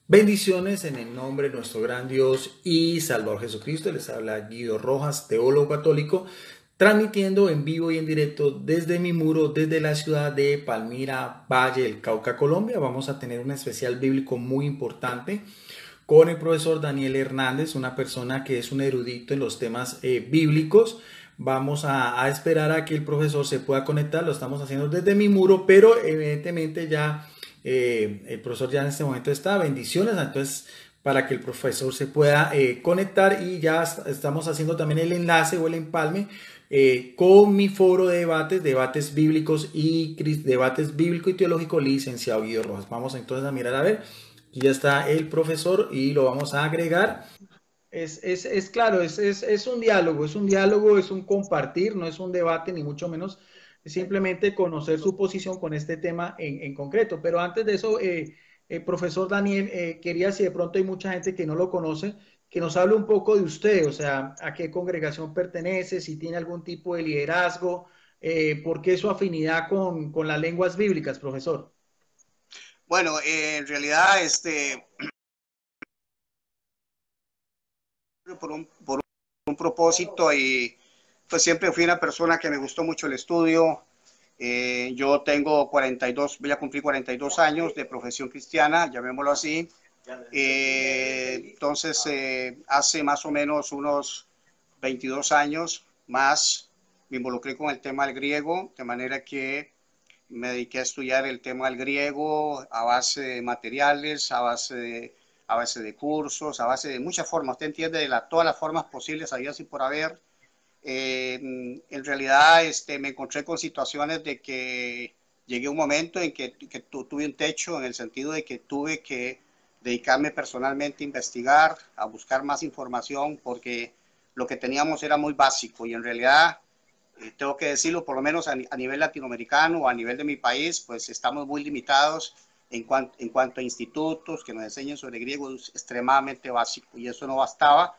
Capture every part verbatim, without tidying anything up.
Bendiciones en el nombre de nuestro gran Dios y Salvador Jesucristo. Les habla Guido Rojas, teólogo católico, transmitiendo en vivo y en directo desde mi muro, desde la ciudad de Palmira, Valle del Cauca, Colombia. Vamos a tener un especial bíblico muy importante con el profesor Daniel Hernández, una persona que es un erudito en los temas eh, bíblicos. Vamos a, a esperar a que el profesor se pueda conectar. Lo estamos haciendo desde mi muro, pero evidentemente ya eh, el profesor ya en este momento está. Bendiciones, entonces para que el profesor se pueda eh, conectar, y ya estamos haciendo también el enlace o el empalme eh, con mi foro de debates, debates bíblicos y debates bíblico y teológico, licenciado Guido Rojas. Vamos entonces a mirar a ver. Aquí ya está el profesor y lo vamos a agregar. Es, es, es claro, es, es, es un diálogo, es un diálogo, es un compartir, no es un debate ni mucho menos, es simplemente conocer su posición con este tema en, en concreto. Pero antes de eso, eh, eh, profesor Daniel, eh, quería, si de pronto hay mucha gente que no lo conoce, que nos hable un poco de usted, o sea, a qué congregación pertenece, si tiene algún tipo de liderazgo, eh, por qué su afinidad con, con las lenguas bíblicas, profesor. Bueno, eh, en realidad, este, por un, por un propósito, y pues siempre fui una persona que me gustó mucho el estudio. Eh, yo tengo cuarenta y dos, voy a cumplir cuarenta y dos años de profesión cristiana, llamémoslo así. Eh, entonces, eh, hace más o menos unos veintidós años más me involucré con el tema del griego, de manera que me dediqué a estudiar el tema del griego a base de materiales, a base de, a base de cursos, a base de muchas formas. Usted entiende de la, todas las formas posibles, había así por haber. Eh, en realidad este, me encontré con situaciones de que llegué a un momento en que, que tu, tuve un techo, en el sentido de que tuve que dedicarme personalmente a investigar, a buscar más información, porque lo que teníamos era muy básico y en realidad eh, tengo que decirlo, por lo menos a, a, nivel latinoamericano o a nivel de mi país, pues estamos muy limitados en, cuan, en cuanto a institutos que nos enseñen sobre griego, es extremadamente básico, y eso no bastaba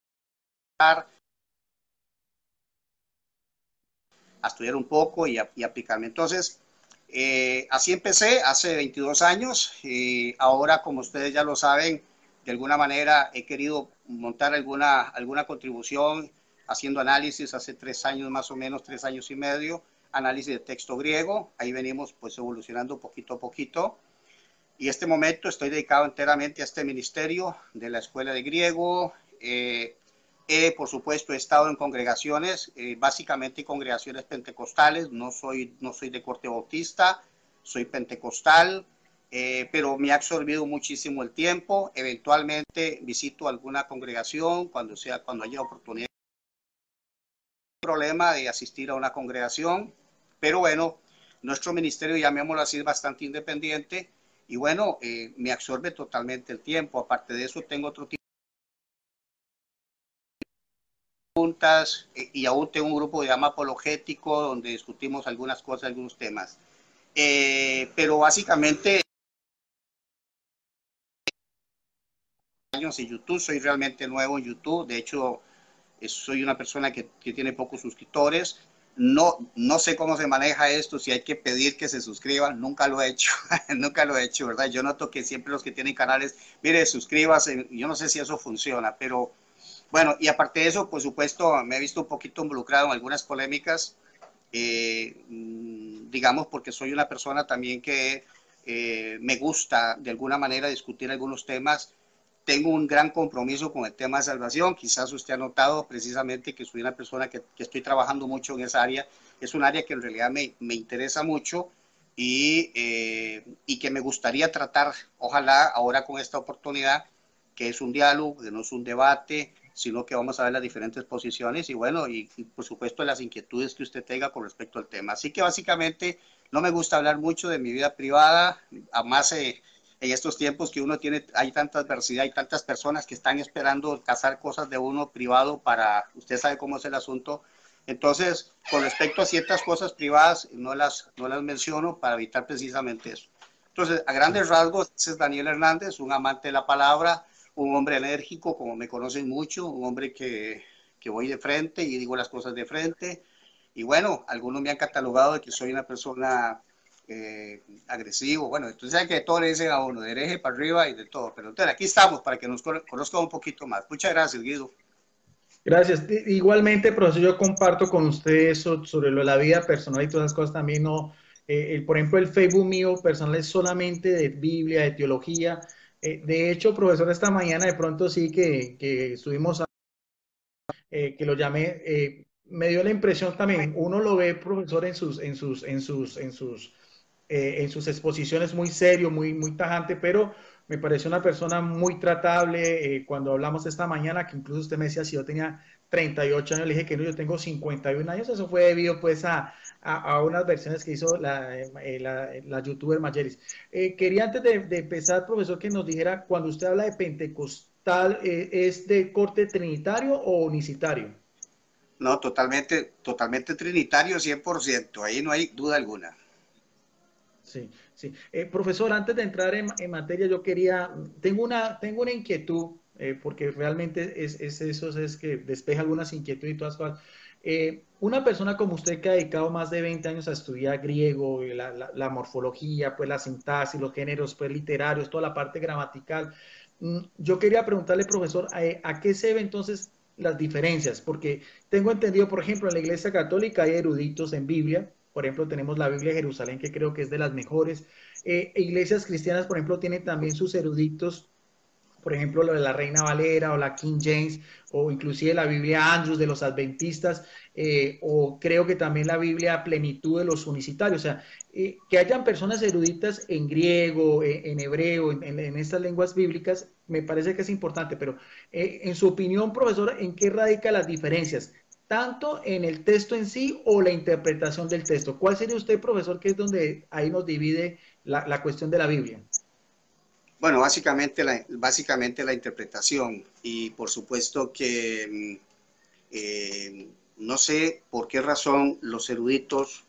a estudiar un poco y, a, y aplicarme. Entonces, eh, así empecé hace veintidós años, y ahora, como ustedes ya lo saben, de alguna manera he querido montar alguna, alguna contribución haciendo análisis hace tres años más o menos, tres años y medio, análisis de texto griego. Ahí venimos pues evolucionando poquito a poquito. Y este momento estoy dedicado enteramente a este ministerio de la Escuela de Griego. Eh, he, por supuesto, he estado en congregaciones, eh, básicamente congregaciones pentecostales. No soy, no soy de corte bautista, soy pentecostal, eh, pero me ha absorbido muchísimo el tiempo. Eventualmente visito alguna congregación cuando, sea, cuando haya oportunidad. Problema de asistir a una congregación, pero bueno, nuestro ministerio, llamémoslo así, es bastante independiente y bueno, eh, me absorbe totalmente el tiempo. Aparte de eso, tengo otro tipo de juntas, eh, y aún tengo un grupo de llama apologético donde discutimos algunas cosas, algunos temas. Eh, pero básicamente, años en YouTube, soy realmente nuevo en YouTube. De hecho, soy una persona que, que tiene pocos suscriptores. No, no sé cómo se maneja esto, si hay que pedir que se suscriban, nunca lo he hecho, nunca lo he hecho, ¿verdad? Yo noto que siempre los que tienen canales, mire, suscríbase, yo no sé si eso funciona, pero bueno, y aparte de eso, por supuesto, me he visto un poquito involucrado en algunas polémicas, eh, digamos, porque soy una persona también que eh, me gusta de alguna manera discutir algunos temas. Tengo un gran compromiso con el tema de salvación. Quizás usted ha notado precisamente que soy una persona que, que estoy trabajando mucho en esa área. Es un área que en realidad me, me interesa mucho y, eh, y que me gustaría tratar, ojalá ahora con esta oportunidad, que es un diálogo, que no es un debate, sino que vamos a ver las diferentes posiciones y bueno, y, y por supuesto las inquietudes que usted tenga con respecto al tema. Así que básicamente no me gusta hablar mucho de mi vida privada, además eh, en estos tiempos que uno tiene, hay tanta adversidad, hay tantas personas que están esperando cazar cosas de uno privado para, usted sabe cómo es el asunto. Entonces, con respecto a ciertas cosas privadas, no las, no las menciono para evitar precisamente eso. Entonces, a grandes rasgos, ese es Daniel Hernández, un amante de la palabra, un hombre enérgico, como me conocen mucho, un hombre que, que voy de frente y digo las cosas de frente. Y bueno, algunos me han catalogado de que soy una persona eh, agresivo. Bueno, entonces hay que de todo le dicen a uno, de hereje para arriba y de todo. Pero entonces aquí estamos para que nos conozcan un poquito más. Muchas gracias, Guido. Gracias. Igualmente, profesor, yo comparto con usted eso sobre lo de la vida personal y todas esas cosas también. No, eh, el, por ejemplo, el Facebook mío personal es solamente de Biblia, de teología. Eh, de hecho, profesor, esta mañana de pronto sí que, que estuvimos, a, eh, que lo llamé, eh, me dio la impresión también, uno lo ve, profesor, en sus, en sus, en sus, en sus eh, en sus exposiciones muy serio, muy, muy tajante, pero me pareció una persona muy tratable. Eh, cuando hablamos esta mañana, que incluso usted me decía si yo tenía treinta y ocho años, le dije que no, yo tengo cincuenta y un años. Eso fue debido pues a, a, a unas versiones que hizo la, eh, la, la youtuber Mayeris. Eh, quería antes de, de, empezar, profesor, que nos dijera, cuando usted habla de pentecostal, eh, ¿es de corte trinitario o unicitario? No, totalmente, totalmente trinitario, cien por ciento. Ahí no hay duda alguna. Sí, sí. Eh, profesor, antes de entrar en, en, materia, yo quería, tengo una, tengo una inquietud, eh, porque realmente es, es, eso es que despeja algunas inquietudes y todas cosas. Eh, una persona como usted que ha dedicado más de veinte años a estudiar griego, la, la, la morfología, pues la sintaxis, los géneros pues, literarios, toda la parte gramatical, mm, yo quería preguntarle, profesor, ¿a, ¿a qué se ven entonces las diferencias? Porque tengo entendido, por ejemplo, en la Iglesia Católica hay eruditos en Biblia. Por ejemplo, tenemos la Biblia de Jerusalén, que creo que es de las mejores. Eh, iglesias cristianas, por ejemplo, tienen también sus eruditos, por ejemplo, lo de la Reina Valera o la King James, o inclusive la Biblia Andrews de los adventistas, eh, o creo que también la Biblia Plenitud de los unicitarios. O sea, eh, que hayan personas eruditas en griego, eh, en hebreo, en, en, en, estas lenguas bíblicas, me parece que es importante, pero eh, en su opinión, profesor, ¿en qué radica las diferencias? ¿Tanto en el texto en sí o la interpretación del texto? ¿Cuál sería usted, profesor, que es donde ahí nos divide la, la cuestión de la Biblia? Bueno, básicamente la, básicamente la interpretación y por supuesto que eh, no sé por qué razón los eruditos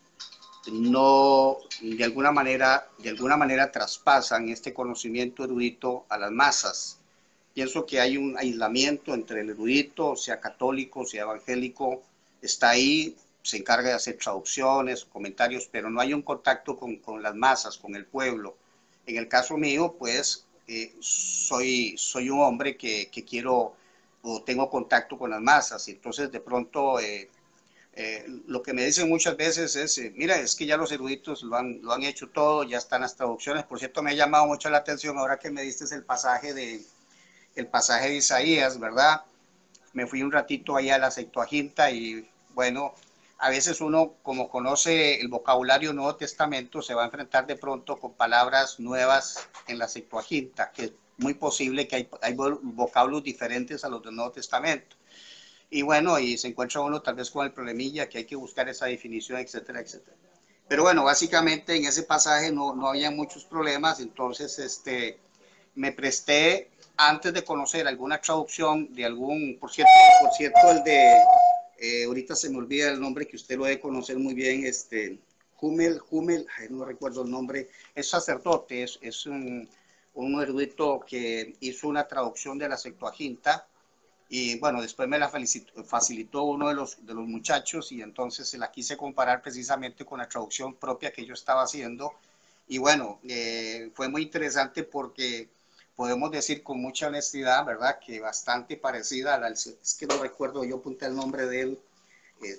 no de alguna manera de alguna manera traspasan este conocimiento erudito a las masas. Pienso que hay un aislamiento entre el erudito, sea católico, sea evangélico, está ahí, se encarga de hacer traducciones, comentarios, pero no hay un contacto con, con las masas, con el pueblo. En el caso mío, pues, eh, soy, soy un hombre que, que quiero o tengo contacto con las masas, y entonces de pronto eh, eh, lo que me dicen muchas veces es, eh, mira, es que ya los eruditos lo han, lo han hecho todo, ya están las traducciones. Por cierto, me ha llamado mucho la atención ahora que me diste el pasaje de, el pasaje de Isaías, ¿verdad? Me fui un ratito allá a la Septuaginta y bueno, a veces uno como conoce el vocabulario Nuevo Testamento se va a enfrentar de pronto con palabras nuevas en la Septuaginta, que es muy posible que hay, hay vocablos diferentes a los del Nuevo Testamento. Y bueno, y se encuentra uno tal vez con el problemilla que hay que buscar esa definición, etcétera, etcétera. Pero bueno, básicamente en ese pasaje no, no había muchos problemas, entonces este, me presté antes de conocer alguna traducción de algún, por cierto, por cierto el de, eh, ahorita se me olvida el nombre que usted lo debe conocer muy bien, este, Hummel, Hummel, ay, no recuerdo el nombre, es sacerdote, es, es un, un erudito que hizo una traducción de la Septuaginta y bueno, después me la facilitó, facilitó uno de los, de los muchachos y entonces se la quise comparar precisamente con la traducción propia que yo estaba haciendo y bueno, eh, fue muy interesante porque podemos decir con mucha honestidad, ¿verdad? Que bastante parecida a la, es que no recuerdo, yo apunté el nombre de él, eh,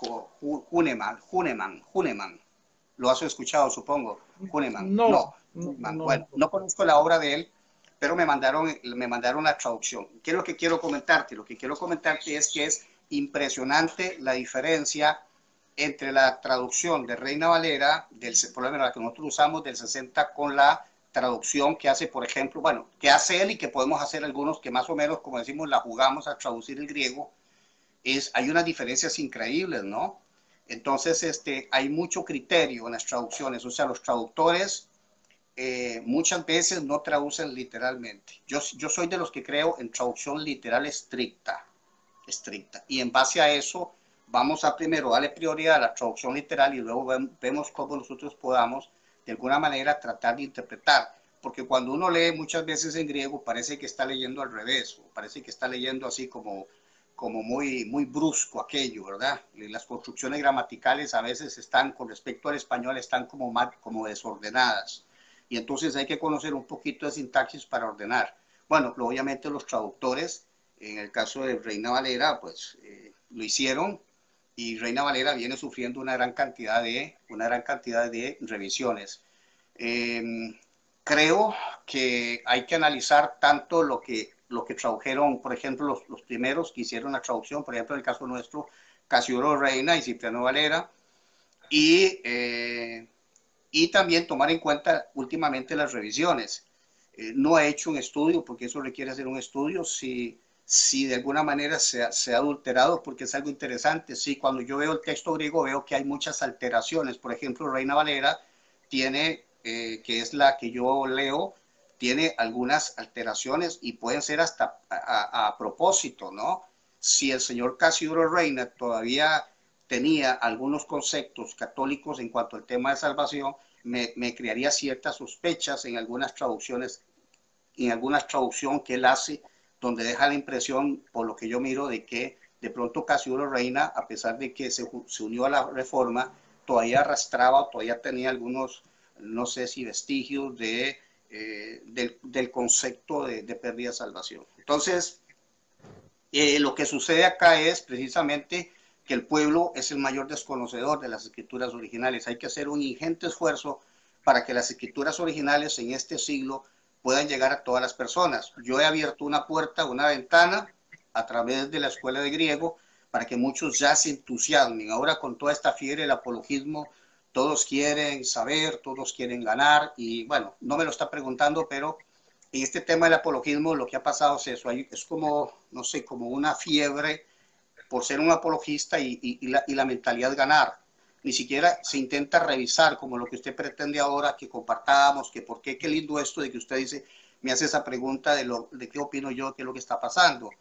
Huneman, Huneman, Huneman, lo has escuchado supongo, Huneman, No, no, no, Huneman. Bueno, no. no conozco la obra de él, pero me mandaron, me mandaron la traducción. ¿Qué es lo que quiero comentarte? Lo que quiero comentarte es que es impresionante la diferencia entre la traducción de Reina Valera, del, por lo menos la que nosotros usamos del sesenta, con la traducción que hace, por ejemplo, bueno, que hace él y que podemos hacer algunos que más o menos, como decimos, la jugamos a traducir el griego, es, hay unas diferencias increíbles, ¿no? Entonces, este, hay mucho criterio en las traducciones, o sea, los traductores eh, muchas veces no traducen literalmente. Yo, yo soy de los que creo en traducción literal estricta, estricta. Y en base a eso, vamos a primero darle prioridad a la traducción literal y luego vemos cómo nosotros podamos, de alguna manera, tratar de interpretar. Porque cuando uno lee muchas veces en griego, parece que está leyendo al revés, o parece que está leyendo así como, como muy, muy brusco aquello, ¿verdad? Las construcciones gramaticales a veces están, con respecto al español, están como, mal, como desordenadas. Y entonces hay que conocer un poquito de sintaxis para ordenar. Bueno, obviamente los traductores, en el caso de Reina Valera, pues eh, lo hicieron, y Reina Valera viene sufriendo una gran cantidad de, una gran cantidad de revisiones. Eh, creo que hay que analizar tanto lo que, lo que tradujeron, por ejemplo, los, los primeros que hicieron la traducción, por ejemplo, en el caso nuestro, Casiodoro Reina y Cipriano Valera, y, eh, y también tomar en cuenta últimamente las revisiones. Eh, no he hecho un estudio, porque eso requiere hacer un estudio, si, si de alguna manera se ha, se ha adulterado, porque es algo interesante. Sí, cuando yo veo el texto griego veo que hay muchas alteraciones. Por ejemplo, Reina Valera tiene, eh, que es la que yo leo, tiene algunas alteraciones y pueden ser hasta a, a, a propósito, ¿no? Si el señor Casiodoro Reina todavía tenía algunos conceptos católicos en cuanto al tema de salvación, me, me crearía ciertas sospechas en algunas traducciones, en algunas traducciones que él hace, donde deja la impresión, por lo que yo miro, de que de pronto Casiodoro Reina, a pesar de que se, se unió a la Reforma, todavía arrastraba, todavía tenía algunos, no sé si vestigios de, eh, del, del concepto de, de pérdida de salvación. Entonces, eh, lo que sucede acá es precisamente que el pueblo es el mayor desconocedor de las escrituras originales. Hay que hacer un ingente esfuerzo para que las escrituras originales en este siglo puedan llegar a todas las personas. Yo he abierto una puerta, una ventana a través de la escuela de griego para que muchos ya se entusiasmen. Ahora con toda esta fiebre del apologismo, todos quieren saber, todos quieren ganar y bueno, no me lo está preguntando, pero en este tema del apologismo lo que ha pasado es eso, es como, no sé, como una fiebre por ser un apologista y, y, y, la, y la mentalidad ganar. Ni siquiera se intenta revisar como lo que usted pretende ahora, que compartamos, que por qué, qué lindo esto de que usted dice, me hace esa pregunta de, lo, de qué opino yo, qué es lo que está pasando.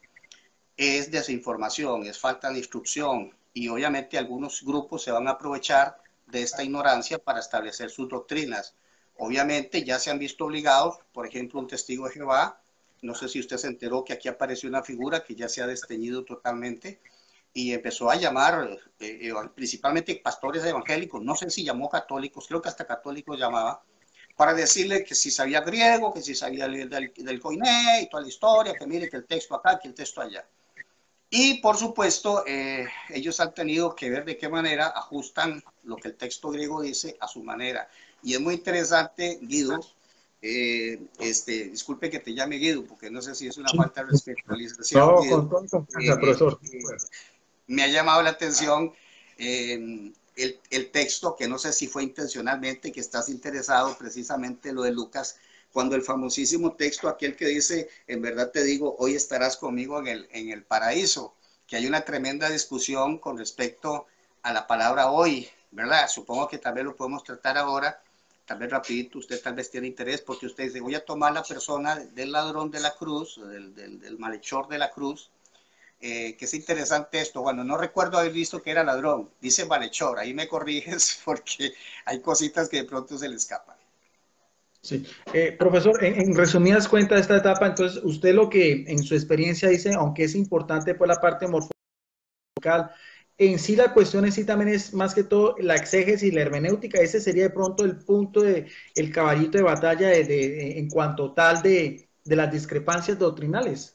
Es desinformación, es falta de instrucción y obviamente algunos grupos se van a aprovechar de esta ignorancia para establecer sus doctrinas. Obviamente ya se han visto obligados, por ejemplo, un testigo de Jehová, no sé si usted se enteró que aquí apareció una figura que ya se ha desteñido totalmente y empezó a llamar eh, principalmente pastores evangélicos, no sé si llamó católicos, creo que hasta católicos llamaba, para decirle que si sabía griego, que si sabía del, del, del koiné y toda la historia, que mire que el texto acá, que el texto allá. Y por supuesto, eh, ellos han tenido que ver de qué manera ajustan lo que el texto griego dice a su manera. Y es muy interesante, Guido, eh, este, disculpe que te llame Guido, porque no sé si es una Sí. falta de respeto al licenciado No, Guido. con toda confianza, Eh, profesor. eh, me ha llamado la atención eh, el, el texto, que no sé si fue intencionalmente, que estás interesado precisamente en lo de Lucas, cuando el famosísimo texto, aquel que dice, en verdad te digo, hoy estarás conmigo en el, en el paraíso, que hay una tremenda discusión con respecto a la palabra hoy, ¿verdad? Supongo que tal vez lo podemos tratar ahora, tal vez rapidito, usted tal vez tiene interés, porque usted dice, voy a tomar la persona del ladrón de la cruz, del, del, del malhechor de la cruz, eh, que es interesante esto, bueno, no recuerdo haber visto que era ladrón, dice malhechor, ahí me corriges porque hay cositas que de pronto se le escapan. Sí. Eh, profesor, en, en resumidas cuentas, esta etapa, entonces, usted lo que en su experiencia dice, aunque es importante pues la parte morfológica, en sí la cuestión en sí también es más que todo la exégesis y la hermenéutica, ese sería de pronto el punto de el caballito de batalla de, de, en cuanto tal de, de las discrepancias doctrinales.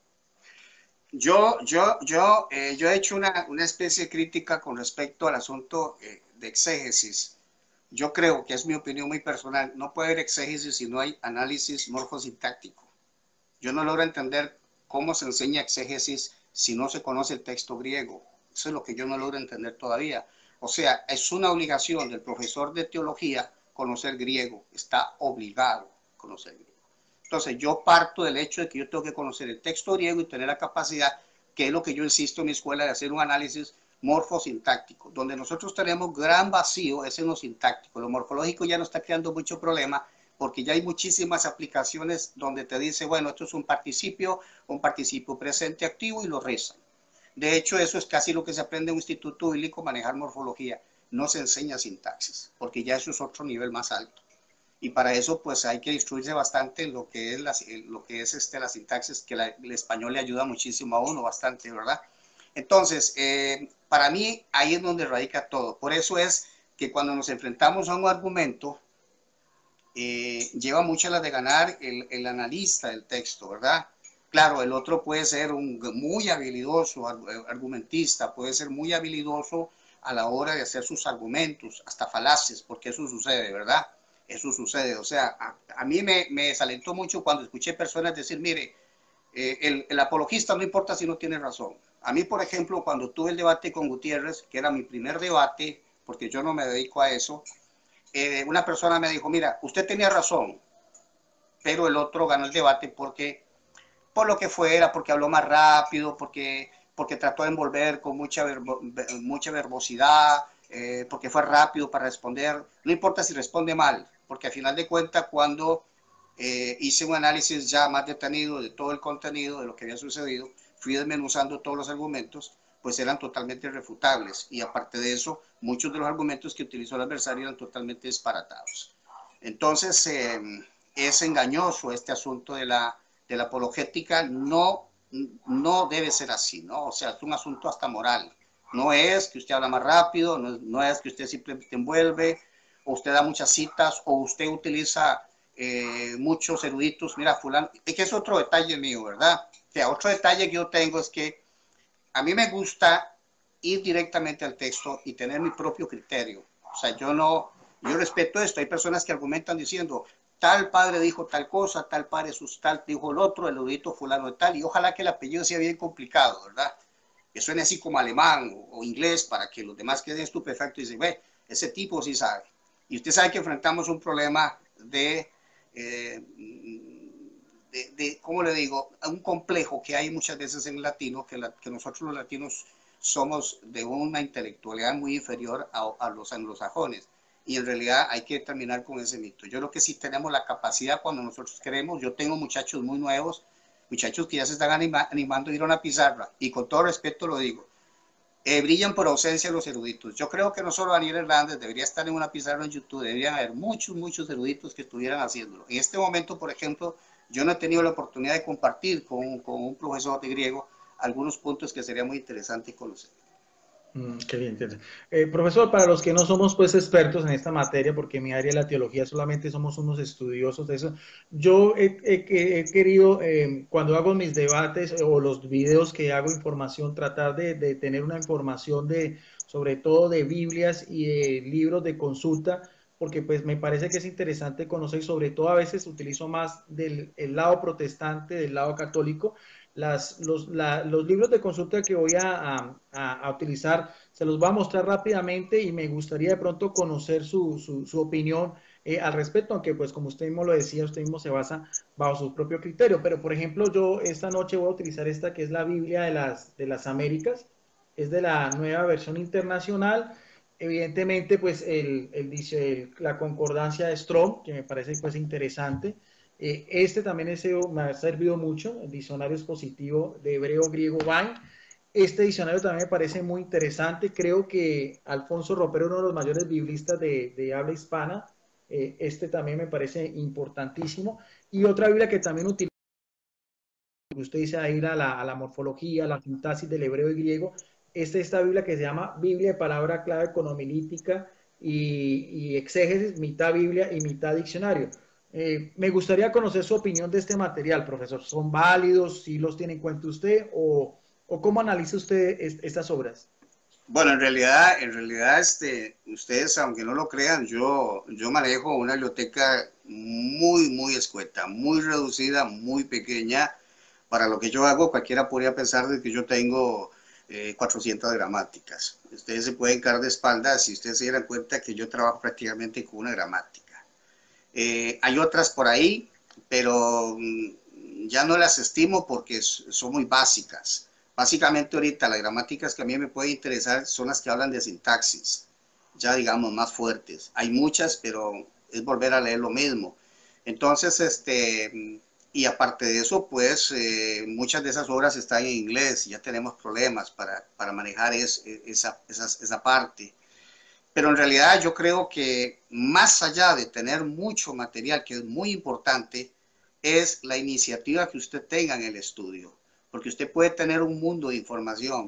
Yo, yo, yo, eh, yo he hecho una, una especie de crítica con respecto al asunto eh, de exégesis. Yo creo que es mi opinión muy personal. No puede haber exégesis si no hay análisis morfosintáctico. Yo no logro entender cómo se enseña exégesis si no se conoce el texto griego. Eso es lo que yo no logro entender todavía. O sea, es una obligación del profesor de teología conocer griego. Está obligado a conocer griego. Entonces, yo parto del hecho de que yo tengo que conocer el texto griego y tener la capacidad, que es lo que yo insisto en mi escuela, de hacer un análisis morfosintáctico. Donde nosotros tenemos gran vacío es en lo sintáctico. Lo morfológico ya no está creando mucho problema, porque ya hay muchísimas aplicaciones donde te dice, bueno, esto es un participio, un participio presente activo y lo rezan. De hecho, eso es casi lo que se aprende en un instituto bíblico, manejar morfología. No se enseña sintaxis, porque ya eso es otro nivel más alto. Y para eso, pues hay que instruirse bastante en lo que es la, lo que es este, la sintaxis, que la, el español le ayuda muchísimo a uno, bastante, ¿verdad? Entonces, eh, para mí ahí es donde radica todo. Por eso es que cuando nos enfrentamos a un argumento, eh, lleva mucho la de ganar el, el analista del texto, ¿verdad? Claro, el otro puede ser un muy habilidoso argumentista, puede ser muy habilidoso a la hora de hacer sus argumentos, hasta falaces, porque eso sucede, ¿verdad? Eso sucede. O sea, a, a mí me, me desalentó mucho cuando escuché personas decir, mire, eh, el, el apologista no importa si no tiene razón. A mí, por ejemplo, cuando tuve el debate con Gutiérrez, que era mi primer debate, porque yo no me dedico a eso, eh, una persona me dijo, mira, usted tenía razón, pero el otro ganó el debate porque, por lo que fuera, porque habló más rápido, porque, porque trató de envolver con mucha, verbo, mucha verbosidad, eh, porque fue rápido para responder. No importa si responde mal, porque al final de cuentas, cuando eh, hice un análisis ya más detenido de todo el contenido, de lo que había sucedido, fui desmenuzando todos los argumentos, pues eran totalmente irrefutables. Y aparte de eso, muchos de los argumentos que utilizó el adversario eran totalmente disparatados. Entonces, eh, es engañoso este asunto de la, de la apologética, no, no debe ser así, ¿no? O sea, es un asunto hasta moral. No es que usted habla más rápido, no es, no es que usted simplemente envuelve, o usted da muchas citas, o usted utiliza eh, muchos eruditos. Mira, fulano, es que es otro detalle mío, ¿verdad? O sea, otro detalle que yo tengo es que a mí me gusta ir directamente al texto y tener mi propio criterio. O sea, yo no, yo respeto esto. Hay personas que argumentan diciendo, tal padre dijo tal cosa, tal padre sus tal dijo el otro, el erudito fulano de tal, y ojalá que el apellido sea bien complicado, ¿verdad? Que suene así como alemán o, o inglés para que los demás queden estupefactos y dicen, ve, ese tipo sí sabe. Y usted sabe que enfrentamos un problema de, eh, de, de, ¿cómo le digo? Un complejo que hay muchas veces en el latino, que, la, que nosotros los latinos somos de una intelectualidad muy inferior a, a los anglosajones. Y en realidad hay que terminar con ese mito. Yo creo que sí tenemos la capacidad cuando nosotros queremos. Yo tengo muchachos muy nuevos, muchachos que ya se están anima, animando a ir a una pizarra, y con todo respeto lo digo, eh, brillan por ausencia los eruditos. Yo creo que no solo Daniel Hernández debería estar en una pizarra en YouTube, deberían haber muchos, muchos eruditos que estuvieran haciéndolo. En este momento, por ejemplo, yo no he tenido la oportunidad de compartir con, con un profesor de griego algunos puntos que sería muy interesante conocer. Mm, qué bien, qué bien. Eh, profesor, para los que no somos pues expertos en esta materia, porque en mi área de la teología solamente somos unos estudiosos de eso, yo he, he, he querido, eh, cuando hago mis debates o los videos que hago información, tratar de, de tener una información de, sobre todo de Biblias y de libros de consulta, porque pues me parece que es interesante conocer, sobre todo a veces utilizo más del el lado protestante, del lado católico, las, los, la, los libros de consulta que voy a, a, a, utilizar, se los voy a mostrar rápidamente y me gustaría de pronto conocer su, su, su opinión eh, al respecto, aunque pues como usted mismo lo decía, usted mismo se basa bajo su propio criterio. Pero por ejemplo, yo esta noche voy a utilizar esta que es la Biblia de las, de las Américas, es de la nueva versión internacional. Evidentemente, pues el, el dice el, la concordancia de Strong, que me parece pues interesante. Eh, este también es, me ha servido mucho, el diccionario expositivo de hebreo, griego, Vine. Este diccionario también me parece muy interesante. Creo que Alfonso Ropero, uno de los mayores biblistas de, de habla hispana, eh, este también me parece importantísimo. Y otra Biblia que también utiliza, usted dice a ir a la, a la morfología, a la sintaxis del hebreo y griego. Esta esta Biblia que se llama Biblia de palabra clave economilítica y, y exégesis, mitad Biblia y mitad diccionario. Eh, me gustaría conocer su opinión de este material, profesor. ¿Son válidos? ¿Sí los tiene en cuenta usted? ¿O, o cómo analiza usted est estas obras? Bueno, en realidad, en realidad, este, ustedes, aunque no lo crean, yo, yo manejo una biblioteca muy, muy escueta, muy reducida, muy pequeña. Para lo que yo hago, cualquiera podría pensar de que yo tengo eh, cuatrocientas gramáticas. Ustedes se pueden caer de espaldas si ustedes se dieran cuenta que yo trabajo prácticamente con una gramática. Eh, hay otras por ahí, pero mm, ya no las estimo porque son muy básicas. Básicamente ahorita las gramáticas que a mí me pueden interesar son las que hablan de sintaxis, ya digamos más fuertes. Hay muchas, pero es volver a leer lo mismo. Entonces, este, y aparte de eso, pues eh, muchas de esas obras están en inglés y ya tenemos problemas para, para manejar es, esa, esa, esa parte. Pero en realidad yo creo que más allá de tener mucho material, que es muy importante, es la iniciativa que usted tenga en el estudio. Porque usted puede tener un mundo de información,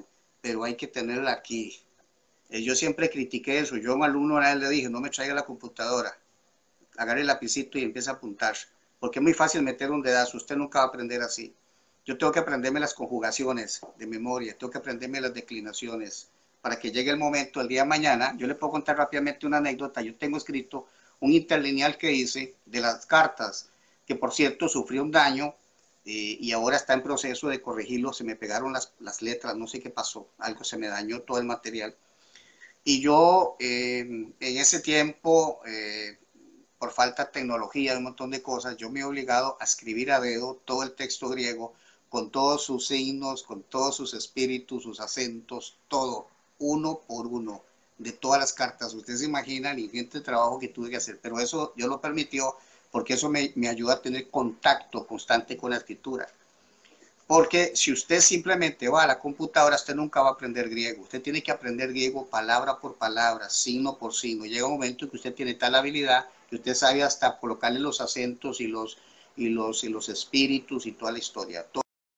pero hay que tenerla aquí. Eh, yo siempre critiqué eso. Yo a un alumno una vez le dije, no me traiga la computadora, agarre el lapicito y empiece a apuntar, porque es muy fácil meter un dedazo, usted nunca va a aprender así. Yo tengo que aprenderme las conjugaciones de memoria, tengo que aprenderme las declinaciones, para que llegue el momento, el día de mañana. Yo le puedo contar rápidamente una anécdota. Yo tengo escrito un interlineal que hice de las cartas, que por cierto sufrió un daño, eh, y ahora está en proceso de corregirlo. Se me pegaron las, las letras, no sé qué pasó, algo se me dañó todo el material. Y yo eh, en ese tiempo, eh, por falta de tecnología, de un montón de cosas, yo me he obligado a escribir a dedo todo el texto griego, con todos sus signos, con todos sus espíritus, sus acentos, todo, uno por uno, de todas las cartas. Ustedes se imaginan el ingente trabajo que tuve que hacer, pero eso Dios lo permitió, porque eso me, me ayuda a tener contacto constante con la escritura. Porque si usted simplemente va a la computadora, usted nunca va a aprender griego. Usted tiene que aprender griego palabra por palabra, signo por signo. Llega un momento en que usted tiene tal habilidad que usted sabe hasta colocarle los acentos y los, y los, y los espíritus y toda la historia.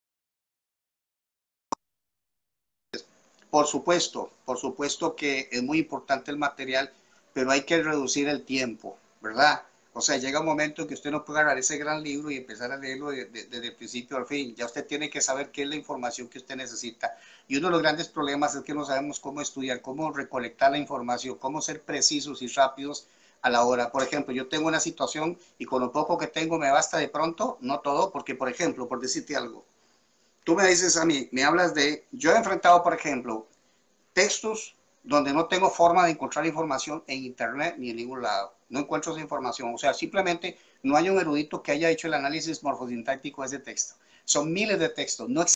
Por supuesto, por supuesto que es muy importante el material, pero hay que reducir el tiempo, ¿verdad? O sea, llega un momento en que usted no puede agarrar ese gran libro y empezar a leerlo de, de, desde el principio al fin. Ya usted tiene que saber qué es la información que usted necesita. Y uno de los grandes problemas es que no sabemos cómo estudiar, cómo recolectar la información, cómo ser precisos y rápidos a la hora. Por ejemplo, yo tengo una situación y con lo poco que tengo me basta de pronto, no todo, porque por ejemplo, por decirte algo, tú me dices a mí, me hablas de, yo he enfrentado, por ejemplo, textos donde no tengo forma de encontrar información en internet ni en ningún lado. No encuentro esa información. O sea, simplemente no hay un erudito que haya hecho el análisis morfosintáctico de ese texto. Son miles de textos, no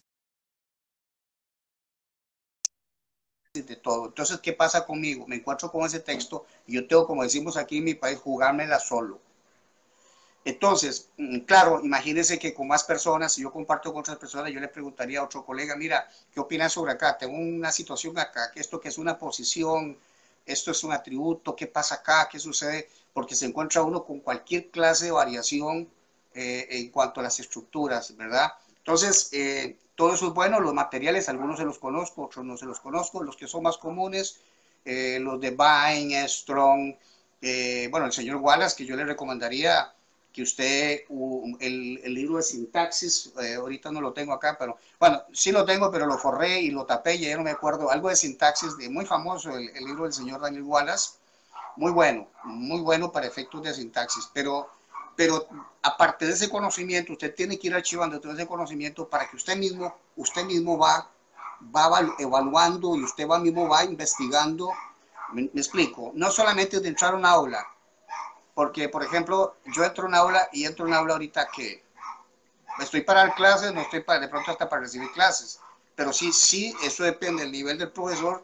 existe todo. Entonces, ¿qué pasa conmigo? Me encuentro con ese texto y yo tengo, como decimos aquí en mi país, jugármela solo. Entonces, claro, imagínense que con más personas, si yo comparto con otras personas, yo le preguntaría a otro colega, mira, ¿qué opinas sobre acá? Tengo una situación acá, que esto que es una posición, esto es un atributo, ¿qué pasa acá? ¿Qué sucede? Porque se encuentra uno con cualquier clase de variación eh, en cuanto a las estructuras, ¿verdad? Entonces, eh, todo eso es bueno. Los materiales, algunos se los conozco, otros no se los conozco. Los que son más comunes, eh, los de Vine, Strong, eh, bueno, el señor Wallace, que yo le recomendaría que usted, uh, el, el libro de sintaxis, eh, ahorita no lo tengo acá, pero bueno, sí lo tengo, pero lo forré y lo tapé, y ya no me acuerdo, algo de sintaxis, de, muy famoso, el, el libro del señor Daniel Wallace, muy bueno, muy bueno para efectos de sintaxis, pero, pero aparte de ese conocimiento, usted tiene que ir archivando todo ese conocimiento para que usted mismo, usted mismo va, va evaluando y usted va mismo va investigando. Me, me explico, no solamente de entrar a un aula, porque, por ejemplo, yo entro a un aula y entro a un aula ahorita que estoy para dar clases, no estoy para, de pronto hasta para recibir clases, pero sí, sí, eso depende del nivel del profesor,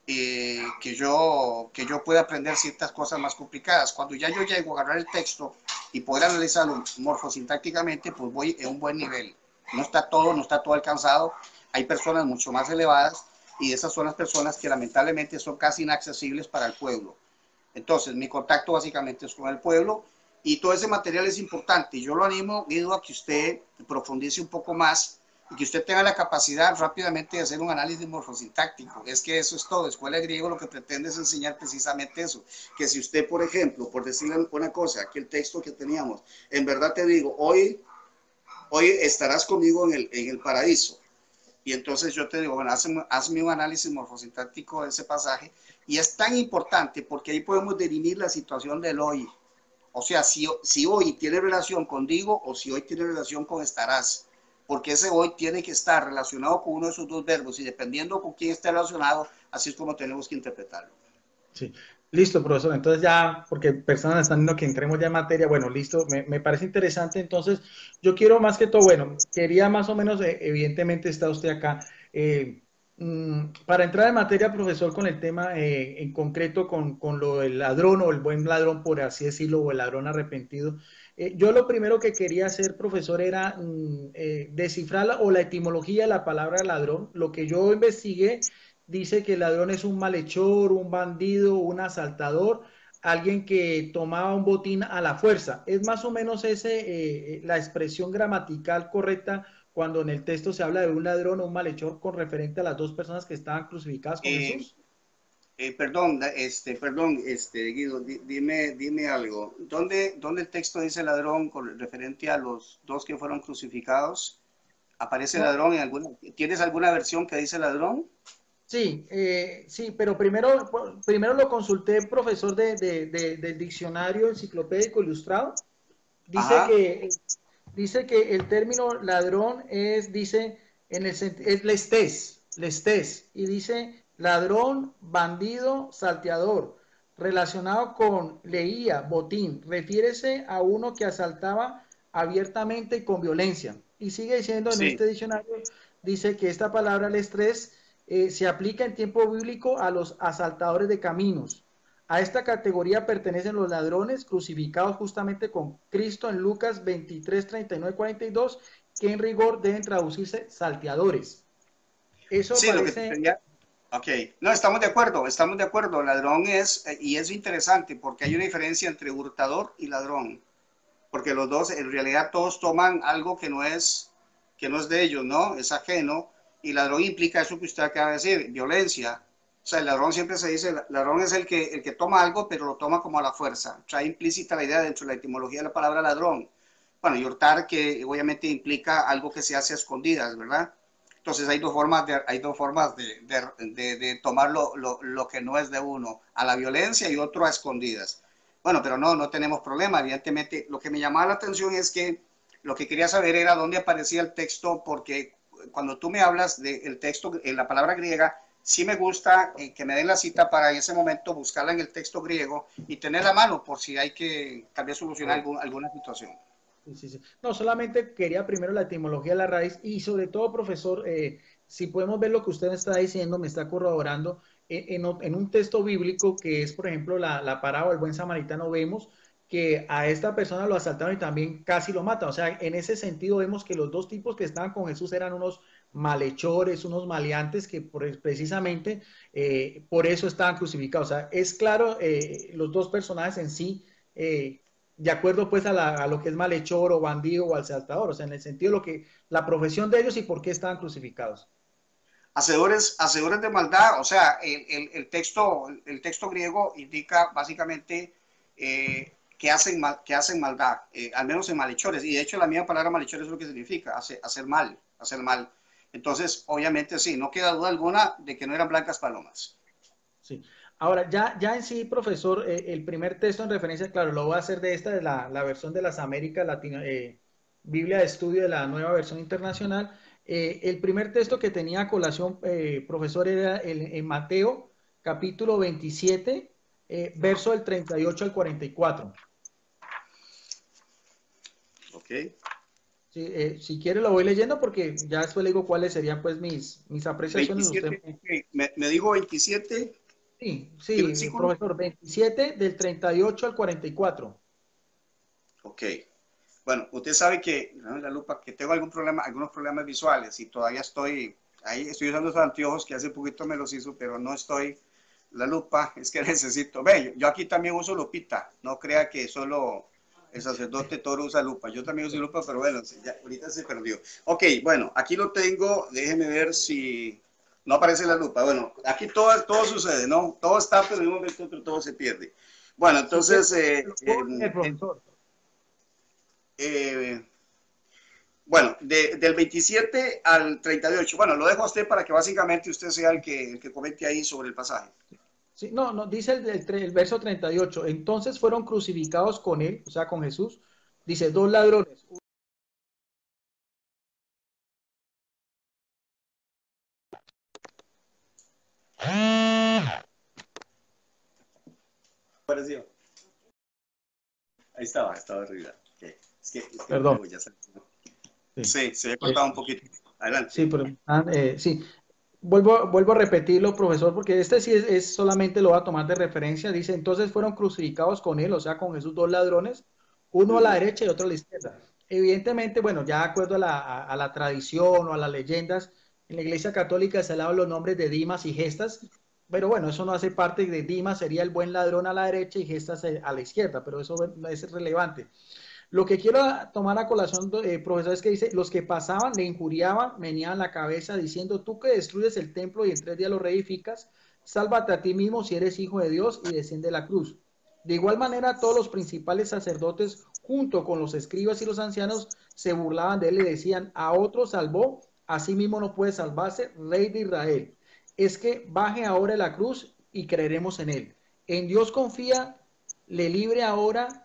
eh, que, yo, que yo pueda aprender ciertas cosas más complicadas. Cuando ya yo llego a agarrar el texto y poder analizarlo morfosintácticamente, pues voy en un buen nivel. No está todo, no está todo alcanzado, hay personas mucho más elevadas y esas son las personas que lamentablemente son casi inaccesibles para el pueblo. Entonces, mi contacto básicamente es con el pueblo y todo ese material es importante. Yo lo animo, Guido, a que usted profundice un poco más y que usted tenga la capacidad rápidamente de hacer un análisis morfosintáctico. Es que eso es todo. Escuela de Griego lo que pretende es enseñar precisamente eso. Que si usted, por ejemplo, por decirle una cosa, aquí el texto que teníamos, en verdad te digo, hoy, hoy estarás conmigo en el, en el paraíso. Y entonces yo te digo, bueno, hazme, hazme un análisis morfosintáctico de ese pasaje. Y es tan importante porque ahí podemos definir la situación del hoy. O sea, si, si hoy tiene relación con digo o si hoy tiene relación con estarás. Porque ese hoy tiene que estar relacionado con uno de esos dos verbos y dependiendo con quién esté relacionado, así es como tenemos que interpretarlo. Sí, listo, profesor. Entonces ya, porque personas están viendo que entremos ya en materia, bueno, listo, me, me parece interesante. Entonces, yo quiero más que todo, bueno, quería más o menos, eh, evidentemente está usted acá, eh, mm, para entrar en materia, profesor, con el tema eh, en concreto, con, con lo del ladrón o el buen ladrón, por así decirlo, o el ladrón arrepentido. Eh, yo lo primero que quería hacer, profesor, era mm, eh, descifrar la, o la etimología de la palabra ladrón. Lo que yo investigué dice que el ladrón es un malhechor, un bandido, un asaltador, alguien que tomaba un botín a la fuerza. Es más o menos ese, eh, la expresión gramatical correcta cuando en el texto se habla de un ladrón o un malhechor con referente a las dos personas que estaban crucificadas con Eh, Jesús? eh, perdón, este, perdón, este, Guido, di- dime, dime algo. ¿Dónde, dónde el texto dice ladrón con referente a los dos que fueron crucificados? ¿Aparece No, ladrón en alguna? ¿Tienes alguna versión que dice ladrón? sí, eh, sí, pero primero, primero lo consulté, profesor de, de, de, del diccionario enciclopédico ilustrado. Dice Ajá. que, dice que el término ladrón es, dice, en el, es lestés, lestés, y dice ladrón, bandido, salteador, relacionado con leía, botín, refiérese a uno que asaltaba abiertamente y con violencia. Y sigue diciendo en Sí. este diccionario, dice que esta palabra lestés eh, se aplica en tiempo bíblico a los asaltadores de caminos. A esta categoría pertenecen los ladrones crucificados justamente con Cristo en Lucas veintitrés, treinta y nueve, cuarenta y dos, que en rigor deben traducirse salteadores. Eso Sí, lo que te aparece, quería. Ok, no, estamos de acuerdo, estamos de acuerdo. Ladrón es, eh, y es interesante porque hay una diferencia entre hurtador y ladrón, porque los dos, en realidad, todos toman algo que no es, que no es de ellos, ¿no? Es ajeno, y ladrón implica eso que usted acaba de decir, violencia. O sea, el ladrón siempre se dice, ladrón es el que, el que toma algo, pero lo toma como a la fuerza. Trae implícita la idea dentro de la etimología de la palabra ladrón. Bueno, y hurtar, que obviamente implica algo que se hace a escondidas, ¿verdad? Entonces hay dos formas de, hay dos formas de, de, de, de tomar lo, lo, lo, que no es de uno, a la violencia y otro a escondidas. Bueno, pero no, no tenemos problema. Evidentemente, lo que me llamaba la atención es que lo que quería saber era dónde aparecía el texto, porque cuando tú me hablas del texto, en la palabra griega, sí me gusta eh, que me den la cita para en ese momento buscarla en el texto griego y tener la mano por si hay que tal vez solucionar algún, alguna situación. sí, sí, sí. No, solamente quería primero la etimología de la raíz y sobre todo, profesor, eh, si podemos ver lo que usted me está diciendo, me está corroborando, eh, en, en, un texto bíblico que es, por ejemplo, la, la parábola del buen samaritano, vemos que a esta persona lo asaltaron y también casi lo matan. O sea, en ese sentido vemos que los dos tipos que estaban con Jesús eran unos malhechores, unos maleantes que por, precisamente eh, por eso estaban crucificados. O sea, es claro, eh, los dos personajes en sí eh, de acuerdo pues a, la, a, lo que es malhechor o bandido o asaltador, o sea, en el sentido de lo que, la profesión de ellos y por qué estaban crucificados. Hacedores, hacedores de maldad, o sea, el, el, el, texto, el texto griego indica básicamente eh, que, hacen mal, que hacen maldad, eh, al menos en malhechores, y de hecho la misma palabra malhechores es lo que significa, hacer, hacer mal, hacer mal. Entonces, obviamente sí, no queda duda alguna de que no eran blancas palomas. Sí. Ahora, ya, ya en sí, profesor, eh, el primer texto en referencia, claro, lo voy a hacer de esta, de la, la versión de las Américas Latino, eh, Biblia de Estudio de la nueva versión internacional. Eh, el primer texto que tenía a colación, eh, profesor, era el, en Mateo, capítulo veintisiete, eh, verso del treinta y ocho al cuarenta y cuatro. Ok. Sí, eh, si quiere lo voy leyendo porque ya después le digo cuáles serían pues mis, mis apreciaciones. Usted, veintisiete, me, me digo veintisiete, sí, ¿qué sí, versículo? profesor, veintisiete del treinta y ocho al cuarenta y cuatro. Ok. Bueno, usted sabe que, ¿no? La lupa, que tengo algún problema, algunos problemas visuales y todavía estoy, ahí estoy usando esos anteojos que hace poquito me los hizo, pero no estoy, la lupa, es que necesito, ve, yo aquí también uso lupita, no crea que solo el sacerdote Toro usa lupa, yo también uso lupa, pero bueno, ya, ahorita se perdió. Ok, bueno, aquí lo tengo, déjeme ver si no aparece la lupa. Bueno, aquí todo, todo sucede, ¿no? Todo está, pero en un momento otro todo se pierde. Bueno, Si quiere, entonces, eh, lo puedo eh, leer, profesor. eh, bueno, de, del veintisiete al treinta y ocho. Bueno, lo dejo a usted para que básicamente usted sea el que, el que comente ahí sobre el pasaje. Sí, no, no, dice el, el, el verso treinta y ocho. Entonces fueron crucificados con él, o sea, con Jesús. Dice, dos ladrones. Pareció. Ahí estaba, estaba arriba. Okay. Es que, es que Perdón. luego ya se... Sí, Sí, se había eh, cortado un poquito. sí, Adelante. pero, ah, eh, sí. Vuelvo, vuelvo a repetirlo, profesor, porque este sí es, es solamente lo va a tomar de referencia. Dice, entonces fueron crucificados con él, o sea, con Jesús, dos ladrones, uno a la Uh-huh. derecha y otro a la izquierda. Evidentemente, bueno, ya de acuerdo a la, a, a la tradición o a las leyendas, en la Iglesia Católica se le dan los nombres de Dimas y Gestas, pero bueno, eso no hace parte de Dimas, sería el buen ladrón a la derecha y Gestas a la izquierda, pero eso no es relevante. Lo que quiero tomar a colación, eh, profesor, es que dice, los que pasaban le injuriaban, meneaban la cabeza diciendo, tú que destruyes el templo y en tres días lo reedificas, sálvate a ti mismo si eres hijo de Dios y desciende la cruz. De igual manera, todos los principales sacerdotes, junto con los escribas y los ancianos, se burlaban de él y decían, a otro salvó, a sí mismo no puede salvarse, rey de Israel. Es que baje ahora de la cruz y creeremos en él. En Dios confía, le libre ahora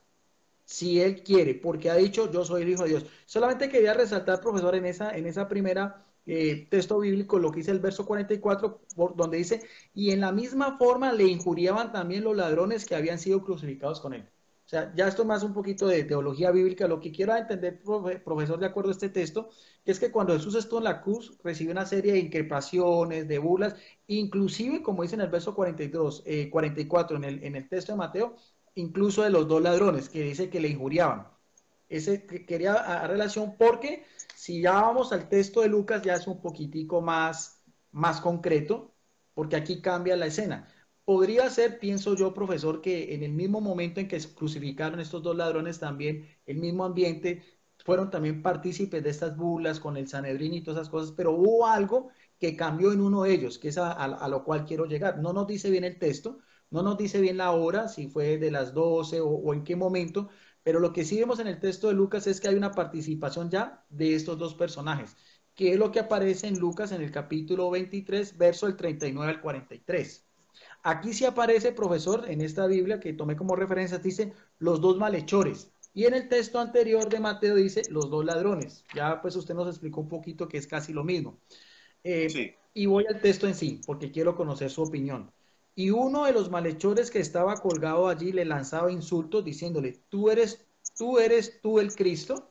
si él quiere, porque ha dicho yo soy el hijo de Dios. Solamente quería resaltar, profesor, en esa, en esa primera eh, texto bíblico, lo que dice el verso cuarenta y cuatro, por, donde dice, y en la misma forma le injuriaban también los ladrones que habían sido crucificados con él. O sea, ya esto más un poquito de teología bíblica. Lo que quiero entender, profe, profesor, de acuerdo a este texto, es que cuando Jesús estuvo en la cruz, recibió una serie de increpaciones, de burlas, inclusive, como dice en el verso cuarenta y dos, eh, cuarenta y cuatro en el, en el texto de Mateo, incluso de los dos ladrones que dice que le injuriaban. Ese que quería a, a relación porque si ya vamos al texto de Lucas ya es un poquitico más, más concreto, porque aquí cambia la escena. Podría ser, pienso yo, profesor, que en el mismo momento en que se crucificaron estos dos ladrones también, el mismo ambiente, fueron también partícipes de estas burlas con el Sanedrín y todas esas cosas, pero hubo algo que cambió en uno de ellos, que es a, a, a lo cual quiero llegar. No nos dice bien el texto, no nos dice bien la hora, si fue de las doce o, o en qué momento, pero lo que sí vemos en el texto de Lucas es que hay una participación ya de estos dos personajes, que es lo que aparece en Lucas en el capítulo veintitrés, verso del treinta y nueve al cuarenta y tres. Aquí sí aparece, profesor, en esta Biblia que tomé como referencia, dice los dos malhechores. Y en el texto anterior de Mateo dice los dos ladrones. Ya pues usted nos explicó un poquito que es casi lo mismo. Eh, Sí. y voy al texto en sí, porque quiero conocer su opinión. Y uno de los malhechores que estaba colgado allí le lanzaba insultos diciéndole, tú eres, tú eres tú el Cristo.